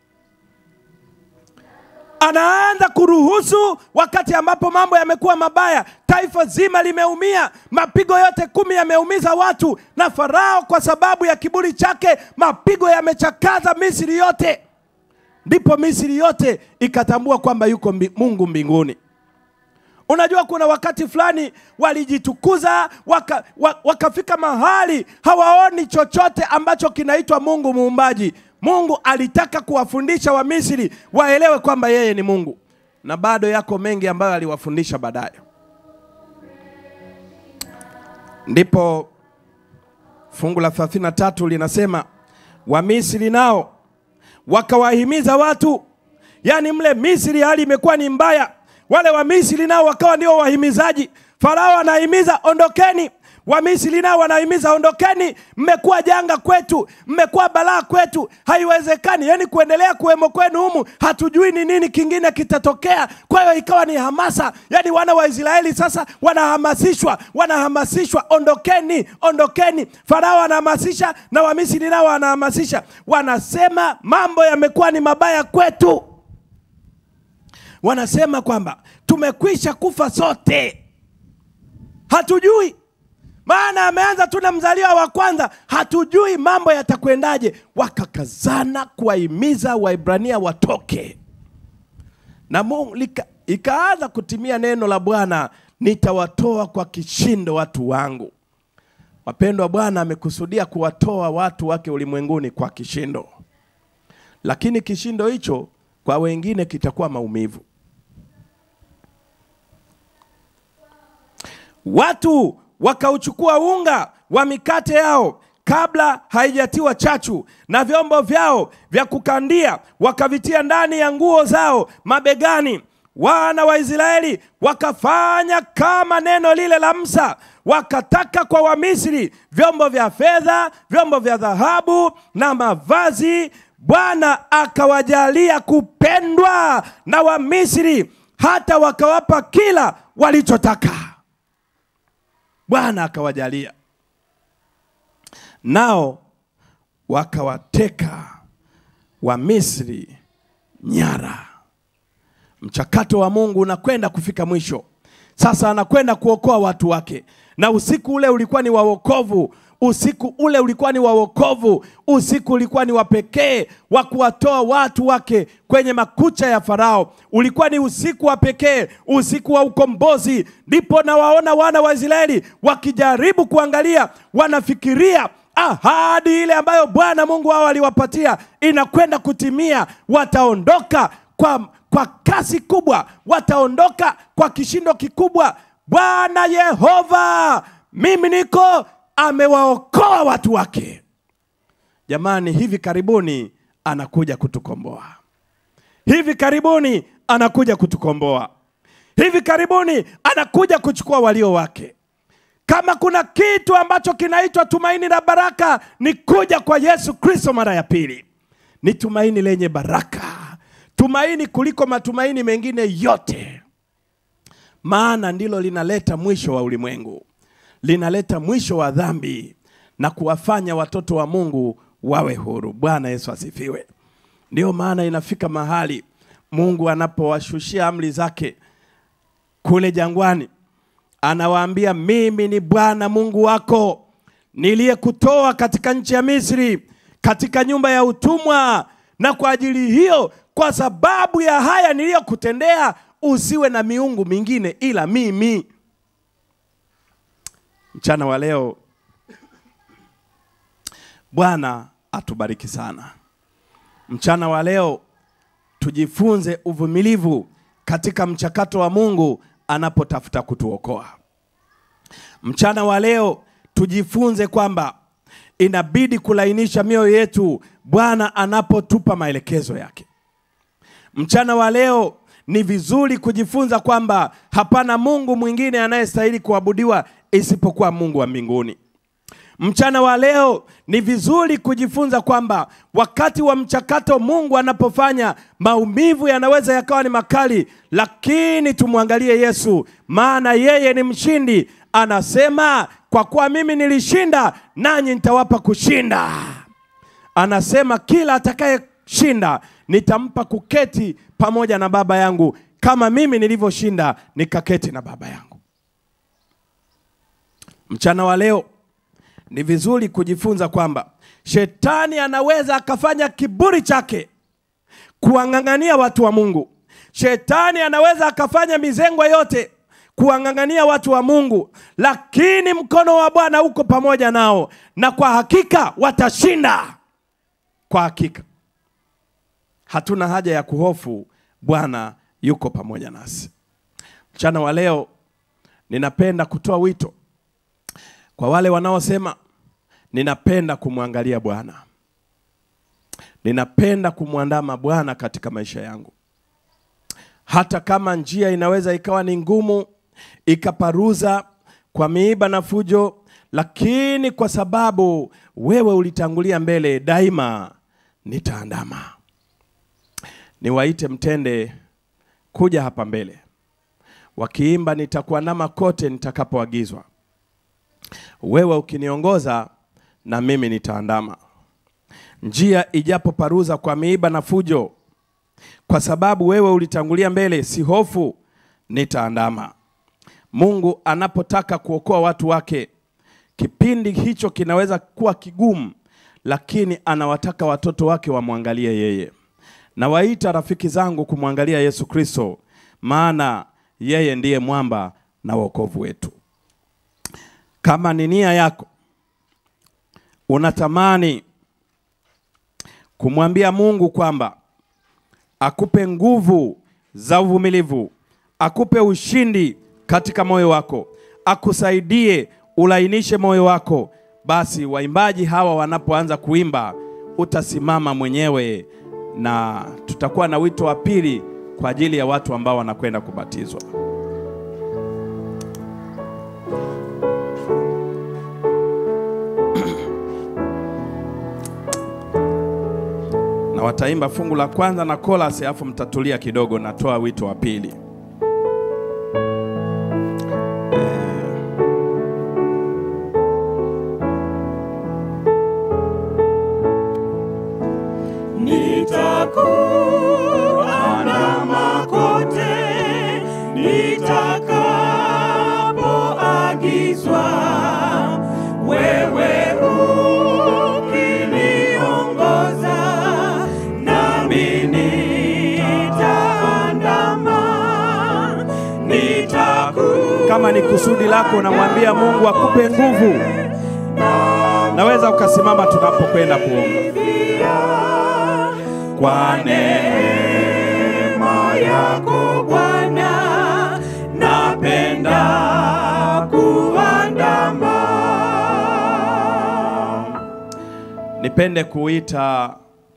Anaanza kuruhusu wakati ambapo mambo yamekuwa mabaya. Taifa zima limeumia, mapigo yote kumi yameumiza watu, na Farao kwa sababu ya kiburi chake mapigo yamechakaza Misri yote. Ndipo Misri yote ikatambua kwamba yuko mbi, Mungu mbinguni. Unajua kuna wakati fulani walijitukuza, waka, wakafika mahali hawaoni chochote ambacho kinaitwa Mungu muumbaji. Mungu alitaka kuwafundisha wa Misri waelewe kwamba yeye ni Mungu, na bado yako mengi ambayo aliwafundisha baadaye. Ndipo fungu la thelathini na tatu linasema wa Misri nao wakawahimiza watu. Yani mle Misri hali imekuwa ni mbaya, wale wa Misri nao wakawa ndio wahimizaji. Farao anahimiza ondokeni, wa Misri nao wanahimiza ondokeni, mmekuwa janga kwetu, mmekuwa balaa kwetu, haiwezekani yani kuendelea kuwemo kwenu humu, hatujui ni nini kingine kitatokea. Kwa hiyo ikawa ni hamasa, yani wana wa Israeli sasa wanahamasishwa, wanahamasishwa ondokeni, ondokeni. Farao anahamasisha na wa Misri nao wanahamasisha, wanasema mambo yamekuwa ni mabaya kwetu. Wanasema kwamba tumekwisha kufa sote, hatujui. Maana ameanza tuna mzaliwa wa kwanza, hatujui mambo yatakwendaje. Wakakazana kuwahimiza Waebrania watoke. Na Mungu ikaanza kutimia neno la Bwana, nitawatoa kwa kishindo watu wangu. Wapendwa, Bwana amekusudia kuwatoa watu wake ulimwenguni kwa kishindo. Lakini kishindo hicho kwa wengine kitakuwa maumivu. Watu wakauchukua unga wa mikate yao kabla haijatiwa chachu, na vyombo vyao vya kukandia wakavitia ndani ya nguo zao mabegani. Wana wa Israeli wakafanya kama neno lile la Musa, wakataka kwa Wamisri vyombo vya fedha, vyombo vya dhahabu na mavazi Bwana akawajalia kupendwa na Wamisri hata wakawapa kila walichotaka. Bwana akawajalia. Nao wakawateka Wamisri nyara. Mchakato wa Mungu unakwenda kufika mwisho. Sasa anakwenda kuokoa watu wake. Na usiku ule ulikuwa ni wa wokovu. Usiku ule ulikuwa ni wa wokovu. Usiku ulikuwa ni wa pekee wa kuwatoa watu wake kwenye makucha ya Farao. Ulikuwa ni usiku wa pekee, usiku wa ukombozi. Ndipo na waona wana wa Israeli wakijaribu kuangalia, wanafikiria ahadi ile ambayo Bwana Mungu wao aliwapatia inakwenda kutimia. Wataondoka kwa, kwa kasi kubwa, wataondoka kwa kishindo kikubwa. Bwana Yehova, mimi niko, amewaokoa watu wake. Jamani, hivi karibuni anakuja kutukomboa. Hivi karibuni anakuja kutukomboa. Hivi karibuni anakuja kuchukua walio wake. Kama kuna kitu ambacho kinaitwa tumaini la baraka, ni kuja kwa Yesu Kristo mara ya pili. Ni tumaini lenye baraka. Tumaini kuliko matumaini mengine yote. Maana ndilo linaleta mwisho wa ulimwengu. Linaleta mwisho wa dhambi na kuwafanya watoto wa Mungu wawe huru. Bwana Yesu asifiwe. Ndio maana inafika mahali Mungu anapowashushia amri zake kule jangwani, anawaambia, mimi ni Bwana Mungu wako niliyekutoa katika nchi ya Misri, katika nyumba ya utumwa, na kwa ajili hiyo, kwa sababu ya haya niliyokutendea, usiwe na miungu mingine ila mimi. Mchana wa leo Bwana atubariki sana. Mchana wa leo tujifunze uvumilivu katika mchakato wa Mungu anapotafuta kutuokoa. Mchana wa leo tujifunze kwamba inabidi kulainisha mioyo yetu Bwana anapotupa maelekezo yake. Mchana wa leo ni vizuri kujifunza kwamba hapana Mungu mwingine anayestahili kuabudiwa isipokuwa Mungu wa mbinguni. Mchana wa leo ni vizuri kujifunza kwamba wakati wa mchakato Mungu anapofanya, maumivu yanaweza yakawa ni makali, lakini tumwangalie Yesu, maana yeye ni mshindi. Anasema, kwa kuwa mimi nilishinda, nanyi nitawapa kushinda. Anasema, kila atakayeshinda nitampa kuketi pamoja na Baba yangu, kama mimi nilivyoshinda nikaketi na Baba yangu. Mchana wa leo ni vizuri kujifunza kwamba shetani anaweza akafanya kiburi chake kuangangania watu wa Mungu. Shetani anaweza akafanya mizengo yote kuangangania watu wa Mungu, lakini mkono wa Bwana uko pamoja nao, na kwa hakika watashinda. Kwa hakika hatuna haja ya kuhofu, Bwana yuko pamoja nasi. Mchana wa leo ninapenda kutoa wito kwa wale wanaosema, ninapenda kumwangalia Bwana, ninapenda kumwandama Bwana katika maisha yangu. Hata kama njia inaweza ikawa ni ngumu, ikaparuza kwa miiba na fujo, lakini kwa sababu wewe ulitangulia mbele, daima nitaandama. Niwaite mtende kuja hapa mbele. Wakiimba, nitakuandama kote nitakapoagizwa. Wewe ukiniongoza na mimi nitaandama. Njia ijapo paruza kwa miiba na fujo, kwa sababu wewe ulitangulia mbele, si hofu, nitaandama. Mungu anapotaka kuokoa watu wake, kipindi hicho kinaweza kuwa kigumu, lakini anawataka watoto wake wamwangalie yeye. Na waita rafiki zangu kumwangalia Yesu Kristo, maana yeye ndiye mwamba na wokovu wetu. Kama ni nia yako, unatamani kumwambia Mungu kwamba akupe nguvu za uvumilivu, akupe ushindi katika moyo wako, akusaidie ulainishe moyo wako, basi waimbaji hawa wanapoanza kuimba, utasimama mwenyewe, na tutakuwa na wito wa pili kwa ajili ya watu ambao wanakwenda kubatizwa. na wataimba fungu la kwanza na chorus, alafu mtatulia kidogo, natoa wito wa pili. Nitakuandama kote nitakapoagizwa, wewe ukiniongoza, nami nitaandama. Nitaku Kama ni kusudi lako, unamwambia Mungu akupe nguvu. Naweza ukasimama tunapokwenda kuomba. Kwa neema yako Bwana, napenda kuandama. Nipende kuita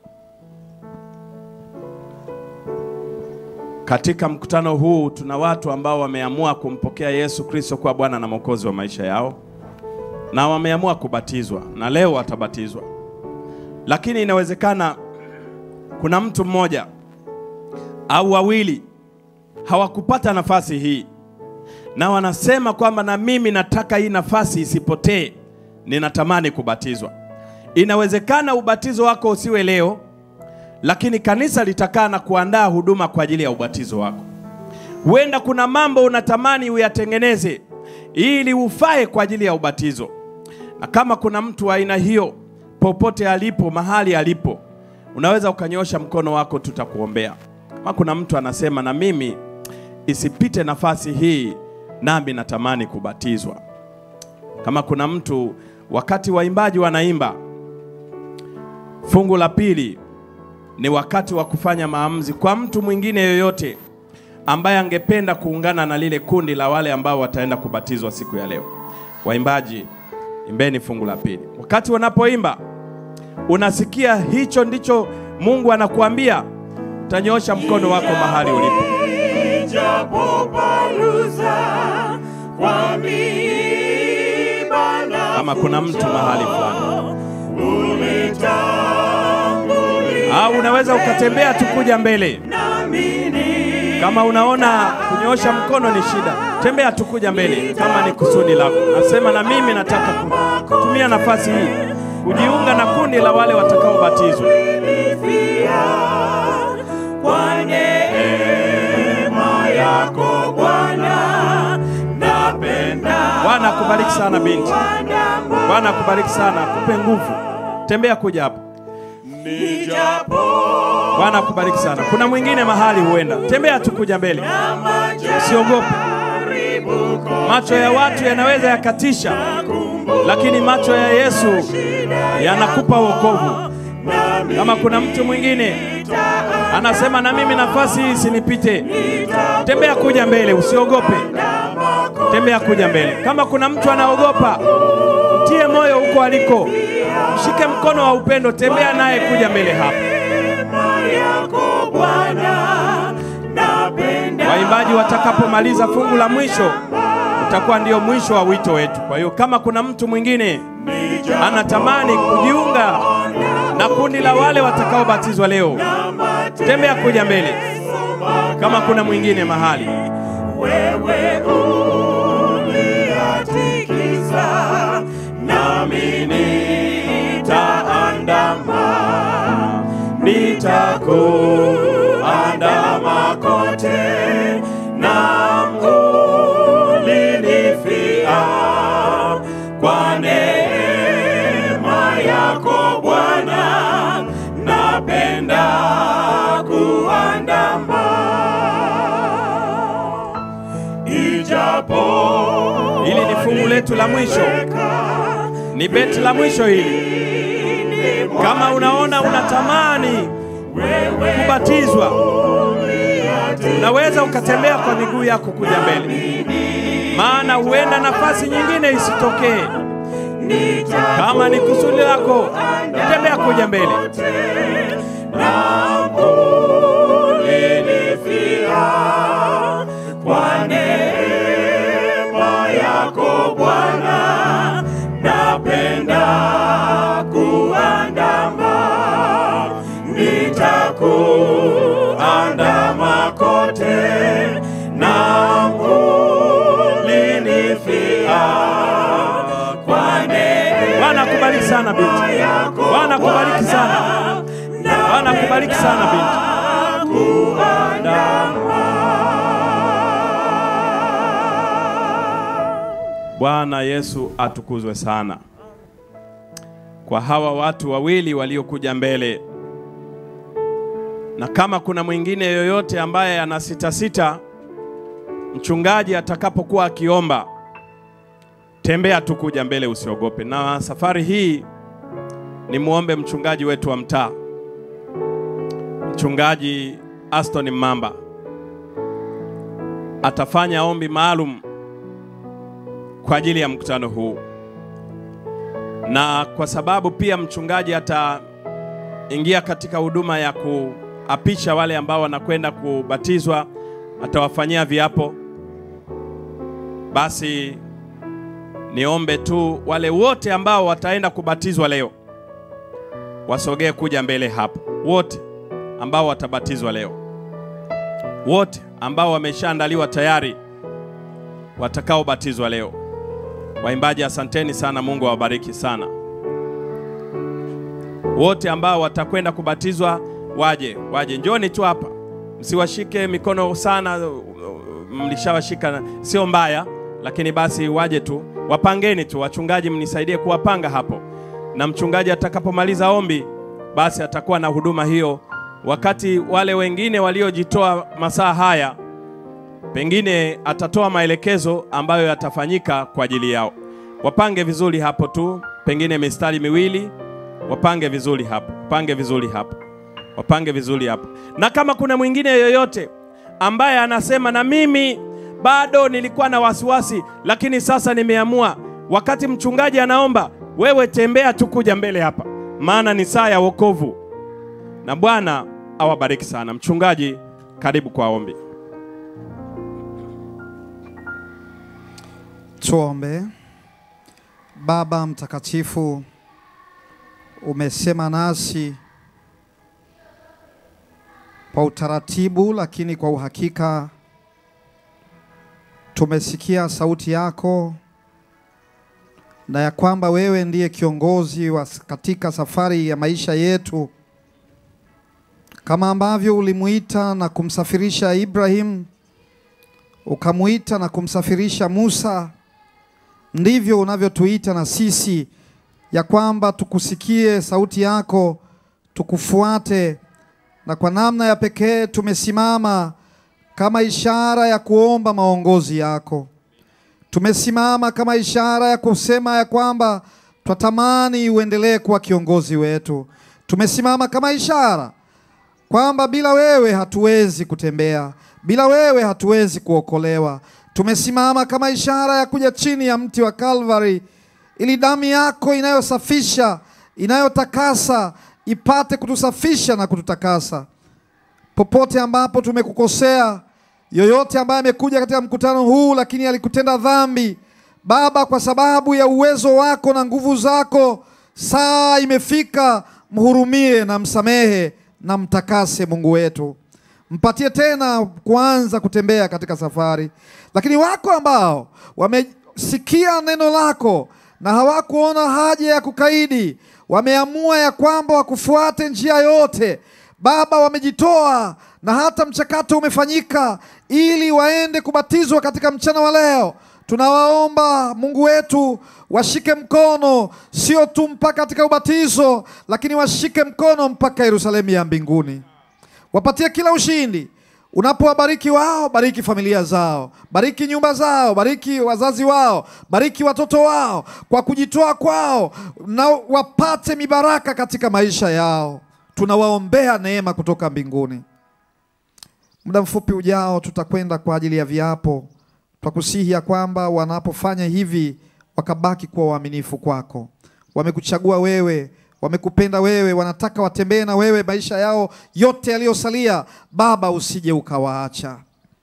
katika mkutano huu, tuna watu ambao wameamua kumpokea Yesu Kristo kwa Bwana na Mwokozi wa maisha yao, na wameamua kubatizwa na leo watabatizwa. Lakini inawezekana kuna mtu mmoja au wawili hawakupata nafasi hii, na wanasema kwamba na mimi nataka hii nafasi isipotee, ninatamani kubatizwa. Inawezekana ubatizo wako usiwe leo, lakini kanisa litakaa na kuandaa huduma kwa ajili ya ubatizo wako. Huenda kuna mambo unatamani uyatengeneze ili ufae kwa ajili ya ubatizo. Na kama kuna mtu wa aina hiyo, popote alipo, mahali alipo, unaweza ukanyosha mkono wako, tutakuombea. Kama kuna mtu anasema na mimi isipite nafasi hii, nami natamani kubatizwa. Kama kuna mtu, wakati waimbaji wanaimba fungu la pili, ni wakati wa kufanya maamuzi kwa mtu mwingine yoyote ambaye angependa kuungana na lile kundi la wale ambao wataenda kubatizwa siku ya leo. Waimbaji, imbeni fungu la pili. Wakati wanapoimba, unasikia hicho ndicho Mungu anakuambia, utanyosha mkono wako mahali ulipo. Kama kuna mtu mahali fulani, au unaweza ukatembea tu kuja mbele. Kama unaona kunyosha mkono ni shida, tembea tu kuja mbele kama ni kusudi lako. Nasema na mimi nataka kutumia nafasi hii kujiunga na kundi la wale watakaobatizwa. Kwa neema yako Bwana, napenda. Bwana akubariki sana binti. Bwana akubariki sana, kupe nguvu. Tembea kuja hapa. Bwana akubariki sana. Kuna mwingine mahali huenda, tembea tu kuja mbele. Usiogope. Macho ya watu yanaweza yakatisha, lakini macho ya Yesu yanakupa wokovu. Kama kuna mtu mwingine anasema na mimi nafasi hii isinipite, tembea kuja mbele, usiogope. Tembea kuja mbele. Kama kuna mtu anaogopa, mtie moyo huko aliko. Mshike mkono wa upendo, tembea naye kuja mbele hapa. Waimbaji watakapomaliza fungu la mwisho, utakuwa ndio mwisho wa wito wetu. Kwa hiyo kama kuna mtu mwingine anatamani kujiunga na kundi la wale watakaobatizwa leo, tembea kuja mbele. Kama kuna mwingine mahali, wewe uliatikisa, nami nitaandama. Nitakuandama kote, na ulinifia. Kwa neema yako Bwana, napenda kuandama. Ijapo hili ni fungu letu la mwisho, ni beti la mwisho hili. Kama unaona unatamani kubatizwa, unaweza ukatembea kwa miguu yako kuja mbele, maana huenda nafasi nyingine isitokee. Kama ni kusudi lako, tembea kuja mbele. Kwa neema yako Bwana, napenda kuandama. Nita sana binti. Bwana kubariki sana. Bwana kubariki sana binti. Bwana Yesu atukuzwe sana. Kwa hawa watu wawili waliokuja mbele, na kama kuna mwingine yoyote ambaye ana sita sita, mchungaji atakapokuwa akiomba, tembea tu kuja mbele, usiogope. Na safari hii ni muombe mchungaji wetu wa mtaa, Mchungaji Aston Mamba. Atafanya ombi maalum kwa ajili ya mkutano huu. Na kwa sababu pia mchungaji ataingia katika huduma ya kuapisha wale ambao wanakwenda kubatizwa, atawafanyia viapo. Basi niombe tu wale wote ambao wataenda kubatizwa leo wasogee kuja mbele hapo. Wote ambao watabatizwa leo, wote ambao wameshaandaliwa tayari watakao batizwa leo. Waimbaji, asanteni sana, Mungu awabariki sana. Wote ambao watakwenda kubatizwa waje, waje, njoni tu hapa. Msiwashike mikono sana, mlishawashika sio mbaya, lakini basi waje tu, wapangeni tu. Wachungaji mnisaidie kuwapanga hapo. Na mchungaji atakapomaliza ombi, basi atakuwa na huduma hiyo. Wakati wale wengine waliojitoa masaa haya, pengine atatoa maelekezo ambayo yatafanyika kwa ajili yao. Wapange vizuri hapo tu, pengine mistari miwili, wapange vizuri hapo, wapange vizuri hapo, wapange vizuri hapo. Na kama kuna mwingine yoyote ambaye anasema, na mimi bado nilikuwa na wasiwasi, lakini sasa nimeamua, wakati mchungaji anaomba, wewe tembea tu kuja mbele hapa, maana ni saa ya wokovu. Na Bwana awabariki sana. Mchungaji, karibu kwa ombi. Tuombe. Baba mtakatifu, umesema nasi kwa utaratibu, lakini kwa uhakika tumesikia sauti yako, na ya kwamba wewe ndiye kiongozi wa katika safari ya maisha yetu. Kama ambavyo ulimuita na kumsafirisha Ibrahim, ukamuita na kumsafirisha Musa, ndivyo unavyotuita na sisi, ya kwamba tukusikie sauti yako, tukufuate. Na kwa namna ya pekee tumesimama kama ishara ya kuomba maongozi yako. Tumesimama kama ishara ya kusema ya kwamba twatamani uendelee kuwa kiongozi wetu. Tumesimama kama ishara kwamba bila wewe hatuwezi kutembea, bila wewe hatuwezi kuokolewa. Tumesimama kama ishara ya kuja chini ya mti wa Calvary, ili damu yako inayosafisha, inayotakasa, ipate kutusafisha na kututakasa. Popote ambapo tumekukosea, yoyote ambaye amekuja katika mkutano huu lakini alikutenda dhambi, Baba, kwa sababu ya uwezo wako na nguvu zako, saa imefika, mhurumie na msamehe na mtakase. Mungu wetu, mpatie tena kuanza kutembea katika safari. Lakini wako ambao wamesikia neno lako na hawakuona haja ya kukaidi, wameamua ya kwamba wakufuate njia yote, Baba, wamejitoa na hata mchakato umefanyika ili waende kubatizwa katika mchana wa leo. Tunawaomba Mungu wetu, washike mkono, sio tu mpaka katika ubatizo, lakini washike mkono mpaka Yerusalemu ya mbinguni. Wapatie kila ushindi. Unapowabariki wao, bariki familia zao, bariki nyumba zao, bariki wazazi wao, bariki watoto wao kwa kujitoa kwao, na wapate mibaraka katika maisha yao. Tunawaombea neema kutoka mbinguni. Muda mfupi ujao tutakwenda kwa ajili ya viapo. Twakusihi ya kwamba wanapofanya hivi wakabaki kuwa waaminifu kwako. Wamekuchagua wewe, wamekupenda wewe, wanataka watembee na wewe maisha yao yote yaliyosalia. Baba, usije ukawaacha.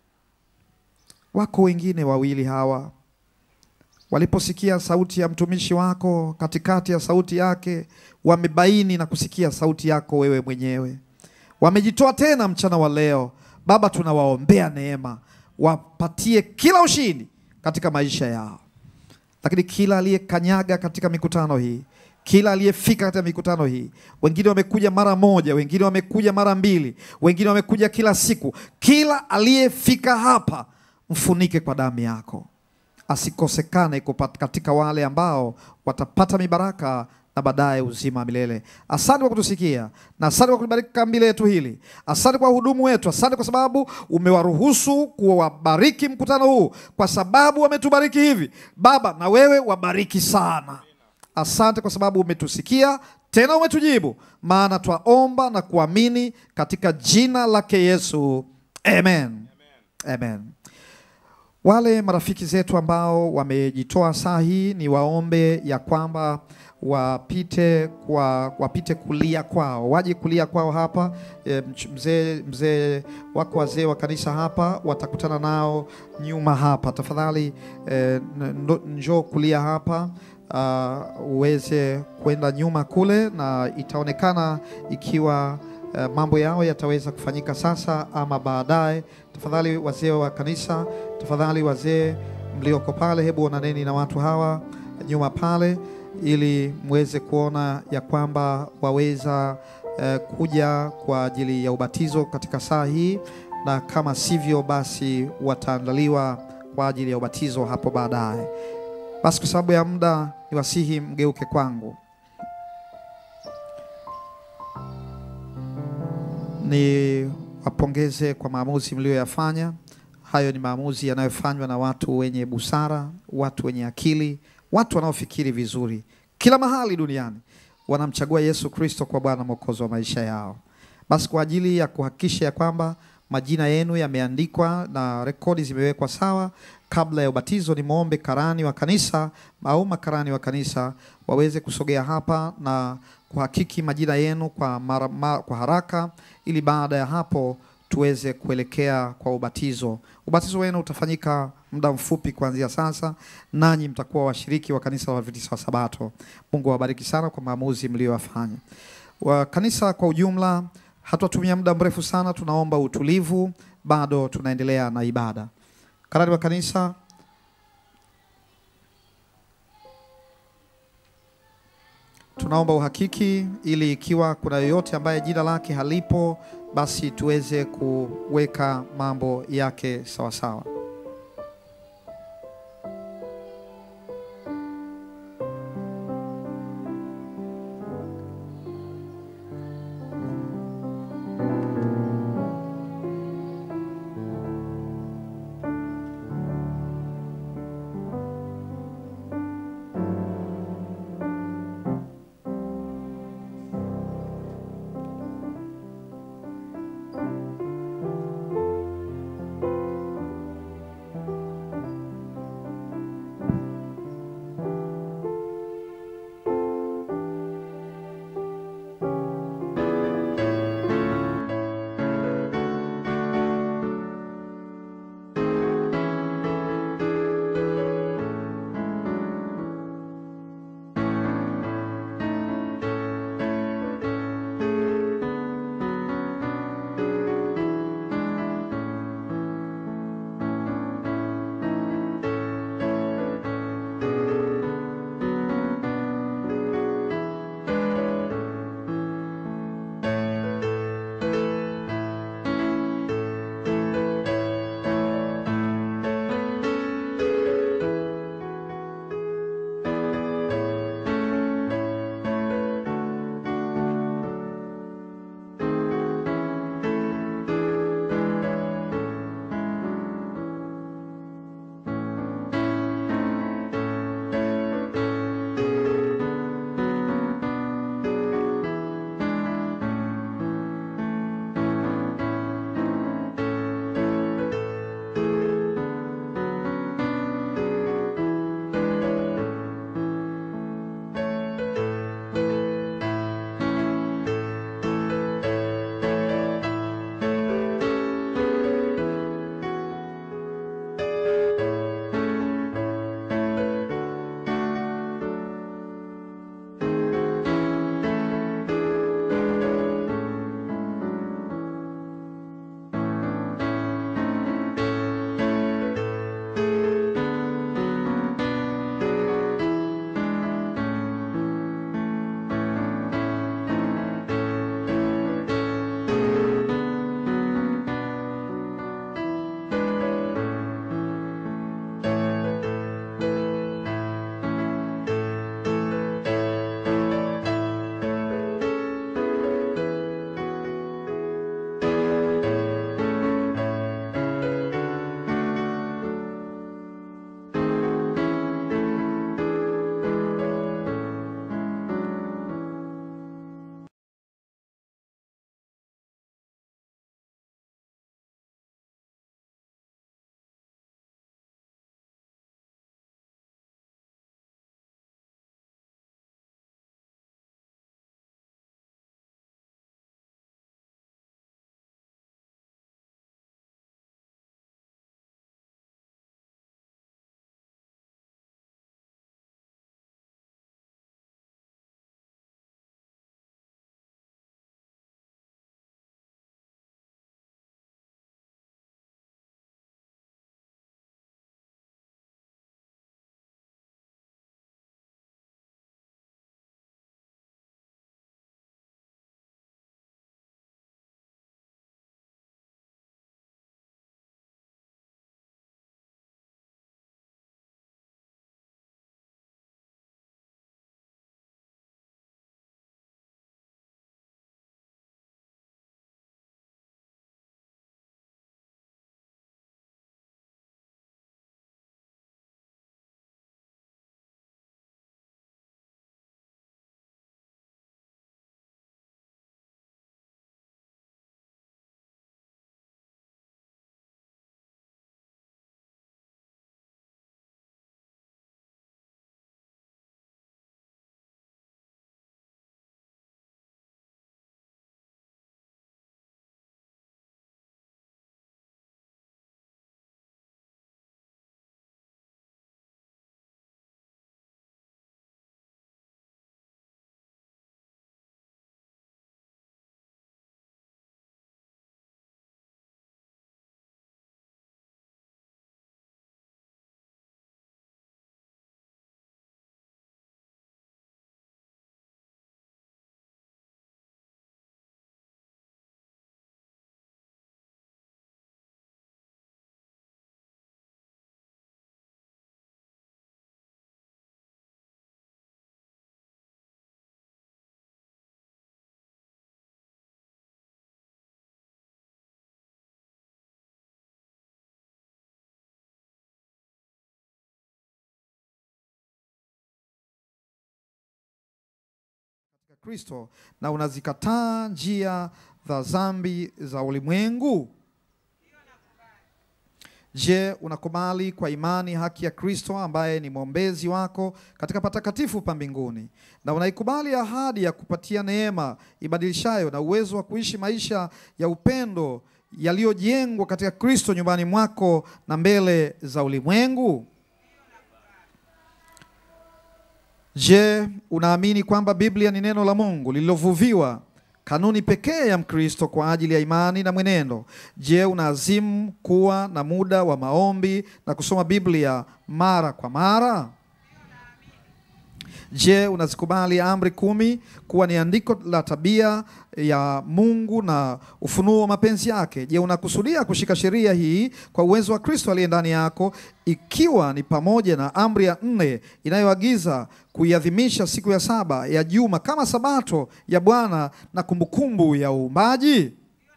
Wako wengine wawili hawa, waliposikia sauti ya mtumishi wako, katikati ya sauti yake wamebaini na kusikia sauti yako wewe mwenyewe. Wamejitoa tena mchana wa leo. Baba, tunawaombea neema, wapatie kila ushindi katika maisha yao. Lakini kila aliyekanyaga katika mikutano hii, Kila aliyefika katika mikutano hii, wengine wamekuja mara moja, wengine wamekuja mara mbili, wengine wamekuja kila siku. Kila aliyefika hapa, mfunike kwa damu yako, asikosekane katika wale ambao watapata mibaraka na baadaye uzima wa milele. Asante kwa kutusikia, na asante kwa kubariki kambi letu hili. Asante kwa hudumu wetu. Asante kwa sababu umewaruhusu kuwabariki mkutano huu, kwa sababu wametubariki hivi. Baba, na wewe wabariki sana. Asante kwa sababu umetusikia tena umetujibu, maana twaomba na kuamini katika jina lake Yesu. Amen. Amen. Amen. Wale marafiki zetu ambao wamejitoa saa hii, ni waombe ya kwamba wapite kwa wapite kulia kwao, waje kulia kwao hapa. E, mzee mzee wako wazee wa kanisa hapa watakutana nao nyuma hapa. Tafadhali e, njoo kulia hapa, uh, uweze kwenda nyuma kule, na itaonekana ikiwa uh, mambo yao yataweza kufanyika sasa ama baadaye. Tafadhali wazee wa kanisa, tafadhali wazee mlioko pale, hebu onaneni na watu hawa nyuma pale, ili muweze kuona ya kwamba waweza uh, kuja kwa ajili ya ubatizo katika saa hii, na kama sivyo basi wataandaliwa kwa ajili ya ubatizo hapo baadaye. Basi kwa sababu ya muda, niwasihi mgeuke kwangu. Ni wapongeze kwa maamuzi mlioyafanya. Hayo ni maamuzi yanayofanywa na watu wenye busara, watu wenye akili, watu wanaofikiri vizuri. Kila mahali duniani wanamchagua Yesu Kristo kwa Bwana Mwokozi wa maisha yao. Basi kwa ajili ya kuhakikisha ya kwamba majina yenu yameandikwa na rekodi zimewekwa sawa kabla ya ubatizo, ni muombe karani wa kanisa au makarani wa kanisa waweze kusogea hapa na kuhakiki majina yenu kwa, mara, ma, kwa haraka, ili baada ya hapo tuweze kuelekea kwa ubatizo. Ubatizo wenu utafanyika muda mfupi kuanzia sasa, nanyi mtakuwa washiriki wa kanisa la Waadventista wa Sabato. Mungu awabariki sana kwa maamuzi mlioyafanya. Wa kanisa kwa ujumla, hatutumia muda mrefu sana, tunaomba utulivu, bado tunaendelea na ibada. Karani wa kanisa, tunaomba uhakiki, ili ikiwa kuna yoyote ambaye jina lake halipo, basi tuweze kuweka mambo yake sawa sawa. Kristo na unazikataa njia za dhambi za ulimwengu? Je, unakubali kwa imani haki ya Kristo ambaye ni mwombezi wako katika patakatifu pa mbinguni, na unaikubali ahadi ya kupatia neema ibadilishayo na uwezo wa kuishi maisha ya upendo yaliyojengwa katika Kristo nyumbani mwako na mbele za ulimwengu? Je, unaamini kwamba Biblia ni neno la Mungu lililovuviwa, kanuni pekee ya Mkristo kwa ajili ya imani na mwenendo? Je, unaazimu kuwa na muda wa maombi na kusoma Biblia mara kwa mara? Je, unazikubali amri kumi kuwa ni andiko la tabia ya Mungu na ufunuo wa mapenzi yake? Je, unakusudia kushika sheria hii kwa uwezo wa Kristo aliye ndani yako, ikiwa ni pamoja na amri ya nne inayoagiza kuiadhimisha siku ya saba ya juma kama sabato ya Bwana na kumbukumbu ya uumbaji?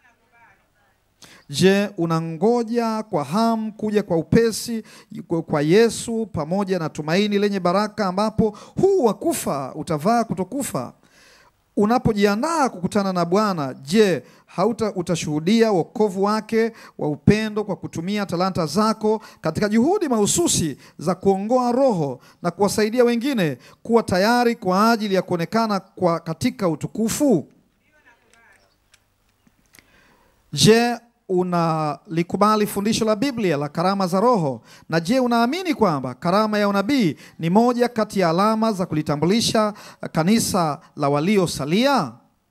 Je, unangoja kwa hamu kuja kwa upesi kwa Yesu pamoja na tumaini lenye baraka ambapo huu wa kufa utavaa kutokufa? Unapojiandaa kukutana na Bwana, je, hauta utashuhudia wokovu wake wa upendo kwa kutumia talanta zako katika juhudi mahususi za kuongoa roho na kuwasaidia wengine kuwa tayari kwa ajili ya kuonekana kwa katika utukufu? Je, unalikubali fundisho la Biblia la karama za Roho? Na je, unaamini kwamba karama ya unabii ni moja kati ya alama za kulitambulisha kanisa la waliosalia?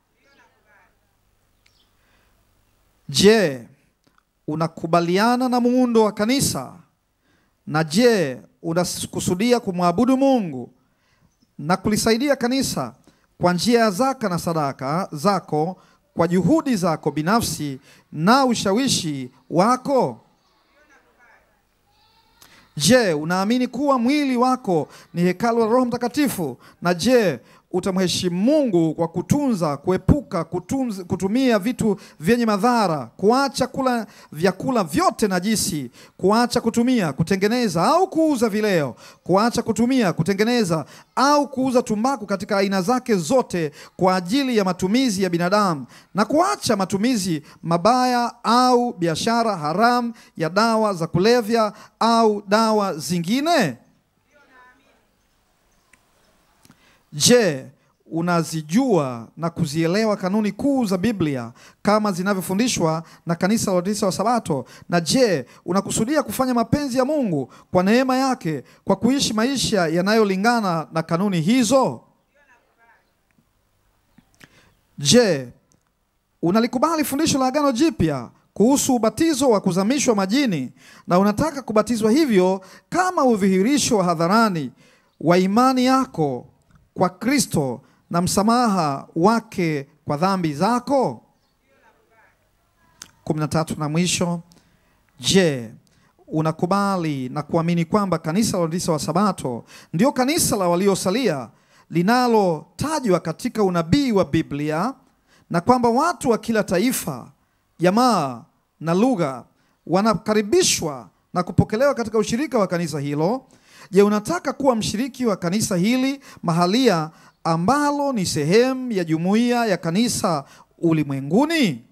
Je, unakubaliana na muundo wa kanisa? Na je, unakusudia kumwabudu Mungu na kulisaidia kanisa kwa njia ya zaka na sadaka zako, kwa juhudi zako binafsi na ushawishi wako? Je, unaamini kuwa mwili wako ni hekalu la Roho Mtakatifu? Na je, utamheshimu Mungu kwa kutunza, kuepuka kutunza, kutumia vitu vyenye madhara, kuacha kula vyakula vyote najisi, kuacha kutumia, kutengeneza au kuuza vileo, kuacha kutumia, kutengeneza au kuuza tumbaku katika aina zake zote kwa ajili ya matumizi ya binadamu, na kuacha matumizi mabaya au biashara haramu ya dawa za kulevya au dawa zingine? Je, unazijua na kuzielewa kanuni kuu za Biblia kama zinavyofundishwa na kanisa la Waadventista wa Sabato? Na je, unakusudia kufanya mapenzi ya Mungu kwa neema yake kwa kuishi maisha yanayolingana na kanuni hizo? Je, unalikubali fundisho la Agano Jipya kuhusu ubatizo wa kuzamishwa majini, na unataka kubatizwa hivyo kama udhihirisho wa hadharani wa imani yako kwa Kristo na msamaha wake kwa dhambi zako? kumi na tatu na mwisho, je, unakubali na kuamini kwamba kanisa la Waadventista wa Sabato ndio kanisa la waliosalia linalotajwa katika unabii wa Biblia, na kwamba watu wa kila taifa, jamaa na lugha wanakaribishwa na kupokelewa katika ushirika wa kanisa hilo? Je, unataka kuwa mshiriki wa kanisa hili mahalia ambalo ni sehemu ya jumuiya ya kanisa ulimwenguni?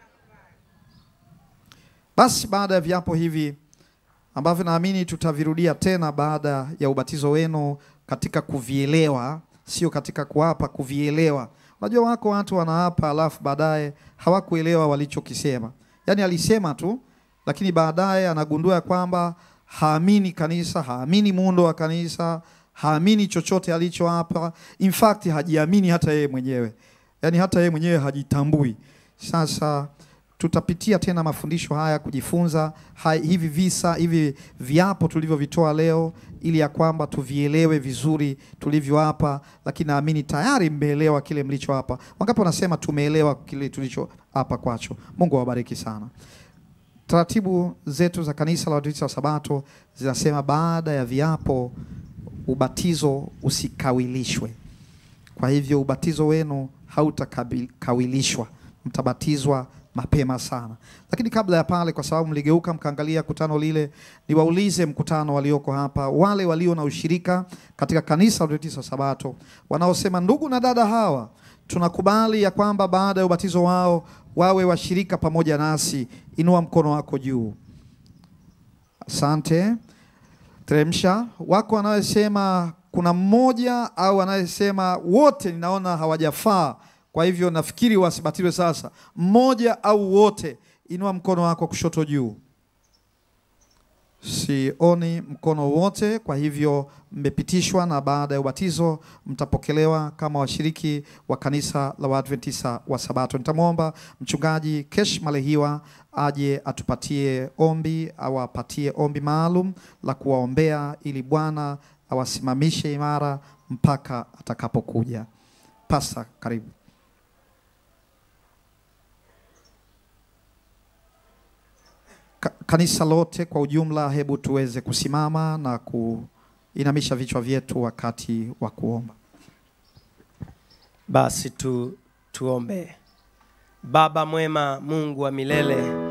Basi baada ya viapo hivi ambavyo naamini tutavirudia tena baada ya ubatizo wenu katika kuvielewa, sio katika kuapa, kuvielewa. Unajua wako watu wanaapa alafu baadaye hawakuelewa walichokisema. Yaani alisema tu, lakini baadaye anagundua kwamba haamini kanisa, haamini muundo wa kanisa, haamini chochote alichoapa. In fact hajiamini hata yeye mwenyewe. Yaani hata yeye mwenyewe hajitambui. Sasa tutapitia tena mafundisho haya kujifunza hai, hivi visa, hivi viapo tulivyovitoa leo, ili ya kwamba tuvielewe vizuri tulivyoapa, lakini naamini tayari mmeelewa kile mlichoapa. Wangapi wanasema tumeelewa kile tulichoapa kwacho? Mungu awabariki sana. Taratibu zetu za kanisa la Waadventista wa Sabato zinasema baada ya viapo ubatizo usikawilishwe. Kwa hivyo ubatizo wenu hautakawilishwa, mtabatizwa mapema sana. Lakini kabla ya pale, kwa sababu mligeuka mkaangalia kutano lile, niwaulize mkutano walioko hapa, wale walio na ushirika katika kanisa la Waadventista wa Sabato, wanaosema ndugu na dada hawa tunakubali ya kwamba baada ya ubatizo wao wawe washirika pamoja nasi. Inua mkono wako juu. Asante. Teremsha. Wako anayesema kuna mmoja au anayesema wote ninaona hawajafaa, kwa hivyo nafikiri wasibatizwe sasa. Mmoja au wote, inua mkono wako kushoto juu. Sioni mkono wote, kwa hivyo mmepitishwa, na baada ya ubatizo mtapokelewa kama washiriki wa kanisa la Waadventista wa Sabato. Nitamwomba mchungaji Kesh Malehiwa aje atupatie ombi, awapatie ombi maalum la kuwaombea ili Bwana awasimamishe imara mpaka atakapokuja. Pasta, karibu. Kanisa lote kwa ujumla, hebu tuweze kusimama na kuinamisha vichwa vyetu wakati wa kuomba. Basi tu tuombe. Baba mwema, Mungu wa milele,